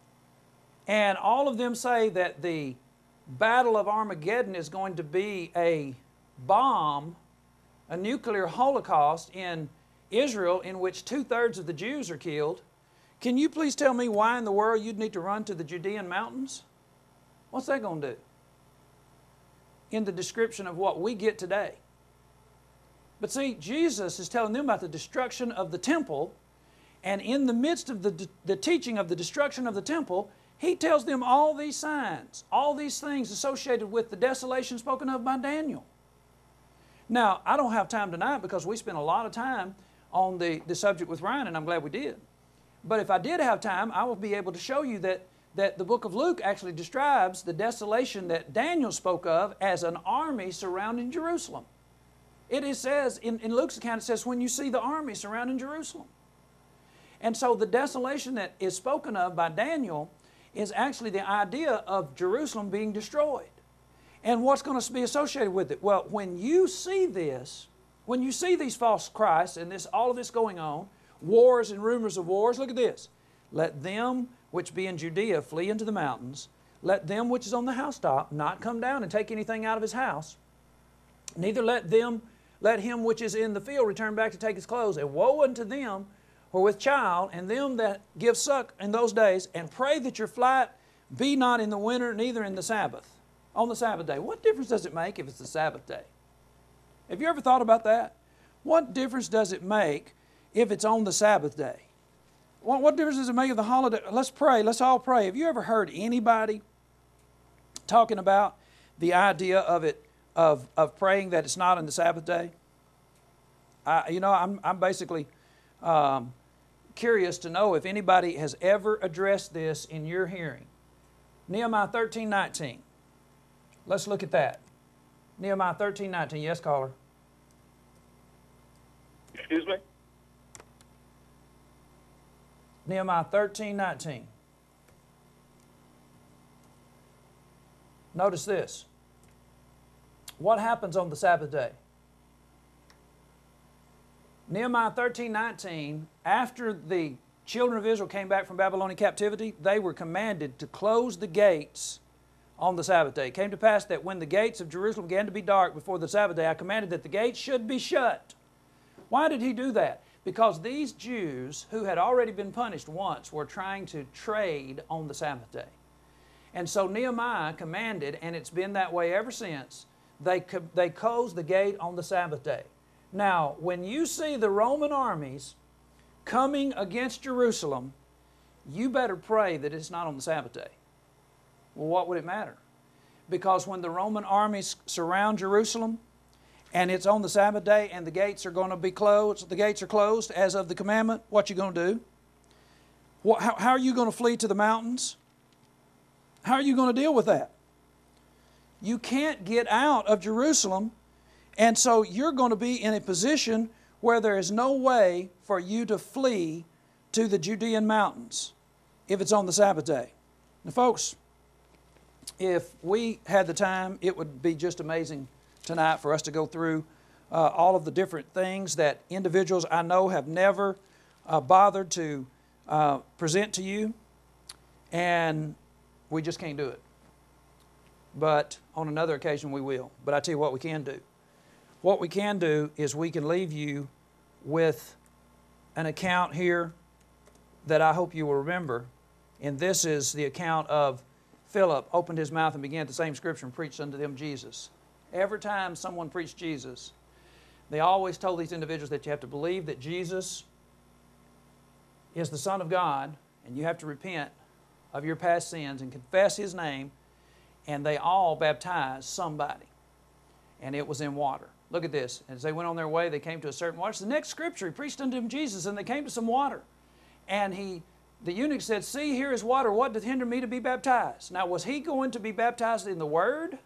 and all of them say that the Battle of Armageddon is going to be a bomb, a nuclear holocaust in Israel in which 2/3 of the Jews are killed, can you please tell me why in the world you'd need to run to the Judean mountains? What's that going to do in the description of what we get today? But see, Jesus is telling them about the destruction of the temple, and in the midst of the teaching of the destruction of the temple, He tells them all these signs, all these things associated with the desolation spoken of by Daniel. Now, I don't have time tonight because we spent a lot of time on the subject with Ryan, and I'm glad we did. But if I did have time, I will be able to show you that the book of Luke actually describes the desolation that Daniel spoke of as an army surrounding Jerusalem. It says, in Luke's account, it says, when you see the army surrounding Jerusalem. And so the desolation that is spoken of by Daniel is actually the idea of Jerusalem being destroyed. And what's going to be associated with it? Well, when you see this, when you see these false Christs and all of this going on, wars and rumors of wars, look at this. Let them which be in Judea flee into the mountains. Let them which is on the housetop not come down and take anything out of his house. Neither let him which is in the field return back to take his clothes. And woe unto them who are with child, and them that give suck in those days, and pray that your flight be not in the winter, neither in the Sabbath, on the Sabbath day. What difference does it make if it's the Sabbath day? Have you ever thought about that? What difference does it make if it's on the Sabbath day? What difference does it make if the holiday? Let's pray. Let's all pray. Have you ever heard anybody talking about the idea of it, of praying that it's not on the Sabbath day? I'm basically curious to know if anybody has ever addressed this in your hearing. Nehemiah 13:19. Let's look at that. Nehemiah 13:19. Yes, caller. Excuse me? Nehemiah 13:19. Notice this. What happens on the Sabbath day? Nehemiah 13:19, after the children of Israel came back from Babylonian captivity, they were commanded to close the gates on the Sabbath day. It came to pass that when the gates of Jerusalem began to be dark before the Sabbath day, I commanded that the gates should be shut. Why did he do that? Because these Jews, who had already been punished once, were trying to trade on the Sabbath day. And so Nehemiah commanded, and it's been that way ever since, they closed the gate on the Sabbath day. Now, when you see the Roman armies coming against Jerusalem, you better pray that it's not on the Sabbath day. Well, what would it matter? Because when the Roman armies surround Jerusalem, and it's on the Sabbath day, and the gates are going to be closed, the gates are closed as of the commandment, what you going to do? How are you going to flee to the mountains? How are you going to deal with that? You can't get out of Jerusalem, and so you're going to be in a position where there is no way for you to flee to the Judean mountains if it's on the Sabbath day. Now, folks, if we had the time, it would be just amazing tonight for us to go through all of the different things that individuals I know have never bothered to present to you, and we just can't do it. But on another occasion we will. But I tell you what we can do. What we can do is we can leave you with an account here that I hope you will remember. And this is the account of Philip opened his mouth and began at the same scripture and preached unto them Jesus. Every time someone preached Jesus, they always told these individuals that you have to believe that Jesus is the Son of God, and you have to repent of your past sins and confess His name, and they all baptized somebody. And it was in water. Look at this. As they went on their way, they came to a certain water. It's the next scripture. He preached unto them Jesus, and they came to some water. And the eunuch said, "See, here is water. What doth hinder me to be baptized?" Now, was he going to be baptized in the Word?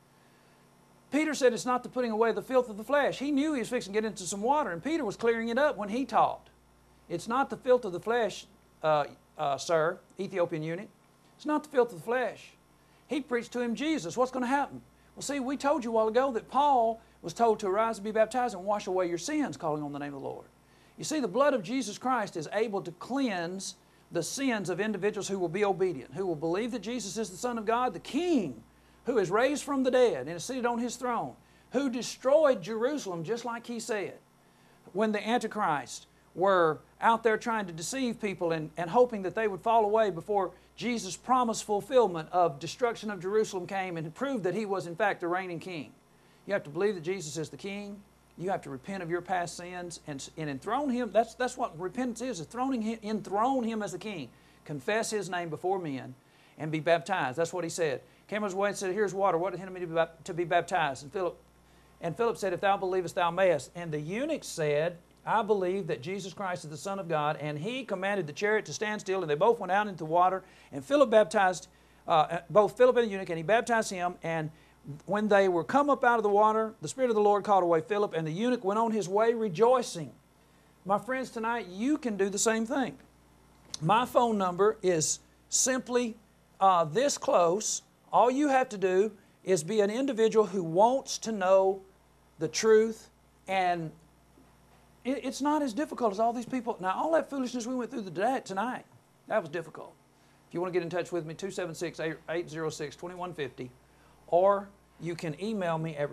Peter said it's not the putting away the filth of the flesh. He knew he was fixing to get into some water, and Peter was clearing it up when he taught. It's not the filth of the flesh, sir, Ethiopian eunuch. It's not the filth of the flesh. He preached to him Jesus. What's going to happen? Well, see, we told you a while ago that Paul was told to arise and be baptized and wash away your sins, calling on the name of the Lord. You see, the blood of Jesus Christ is able to cleanse the sins of individuals who will be obedient, who will believe that Jesus is the Son of God, the King, who is raised from the dead and is seated on His throne, who destroyed Jerusalem just like He said. When the Antichrist were out there trying to deceive people and hoping that they would fall away before Jesus' promised fulfillment of destruction of Jerusalem came and proved that He was in fact the reigning King. You have to believe that Jesus is the King. You have to repent of your past sins and enthrone Him. That's what repentance is enthrone Him as the King. Confess His name before men and be baptized. That's what He said. Came his way and said, "Here's water. What hindered me to be baptized?" And Philip said, "If thou believest, thou mayest." And the eunuch said, "I believe that Jesus Christ is the Son of God." And he commanded the chariot to stand still, and they both went out into the water. And Philip baptized both Philip and the eunuch, and he baptized him. And when they were come up out of the water, the Spirit of the Lord called away Philip, and the eunuch went on his way rejoicing. My friends, tonight you can do the same thing. My phone number is simply this close. All you have to do is be an individual who wants to know the truth, and it's not as difficult as all these people. Now, all that foolishness we went through tonight, that was difficult. If you want to get in touch with me, 276-806-2150, or you can email me at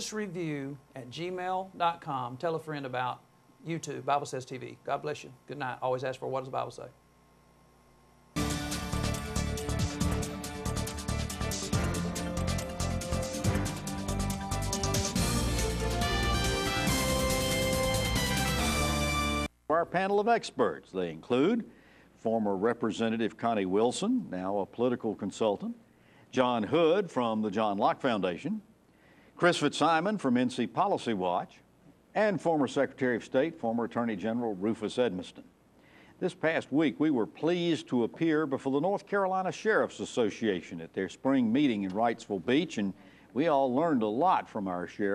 religiousreview@gmail.com. Tell a friend about YouTube, Bible Says TV. God bless you. Good night. Always ask for what does the Bible say. Our panel of experts, they include former Representative Connie Wilson, now a political consultant, John Hood from the John Locke Foundation, Chris Fitzsimon from NC Policy Watch, and former Secretary of State, former Attorney General Rufus Edmiston. This past week, we were pleased to appear before the North Carolina Sheriff's Association at their spring meeting in Wrightsville Beach, and we all learned a lot from our sheriff.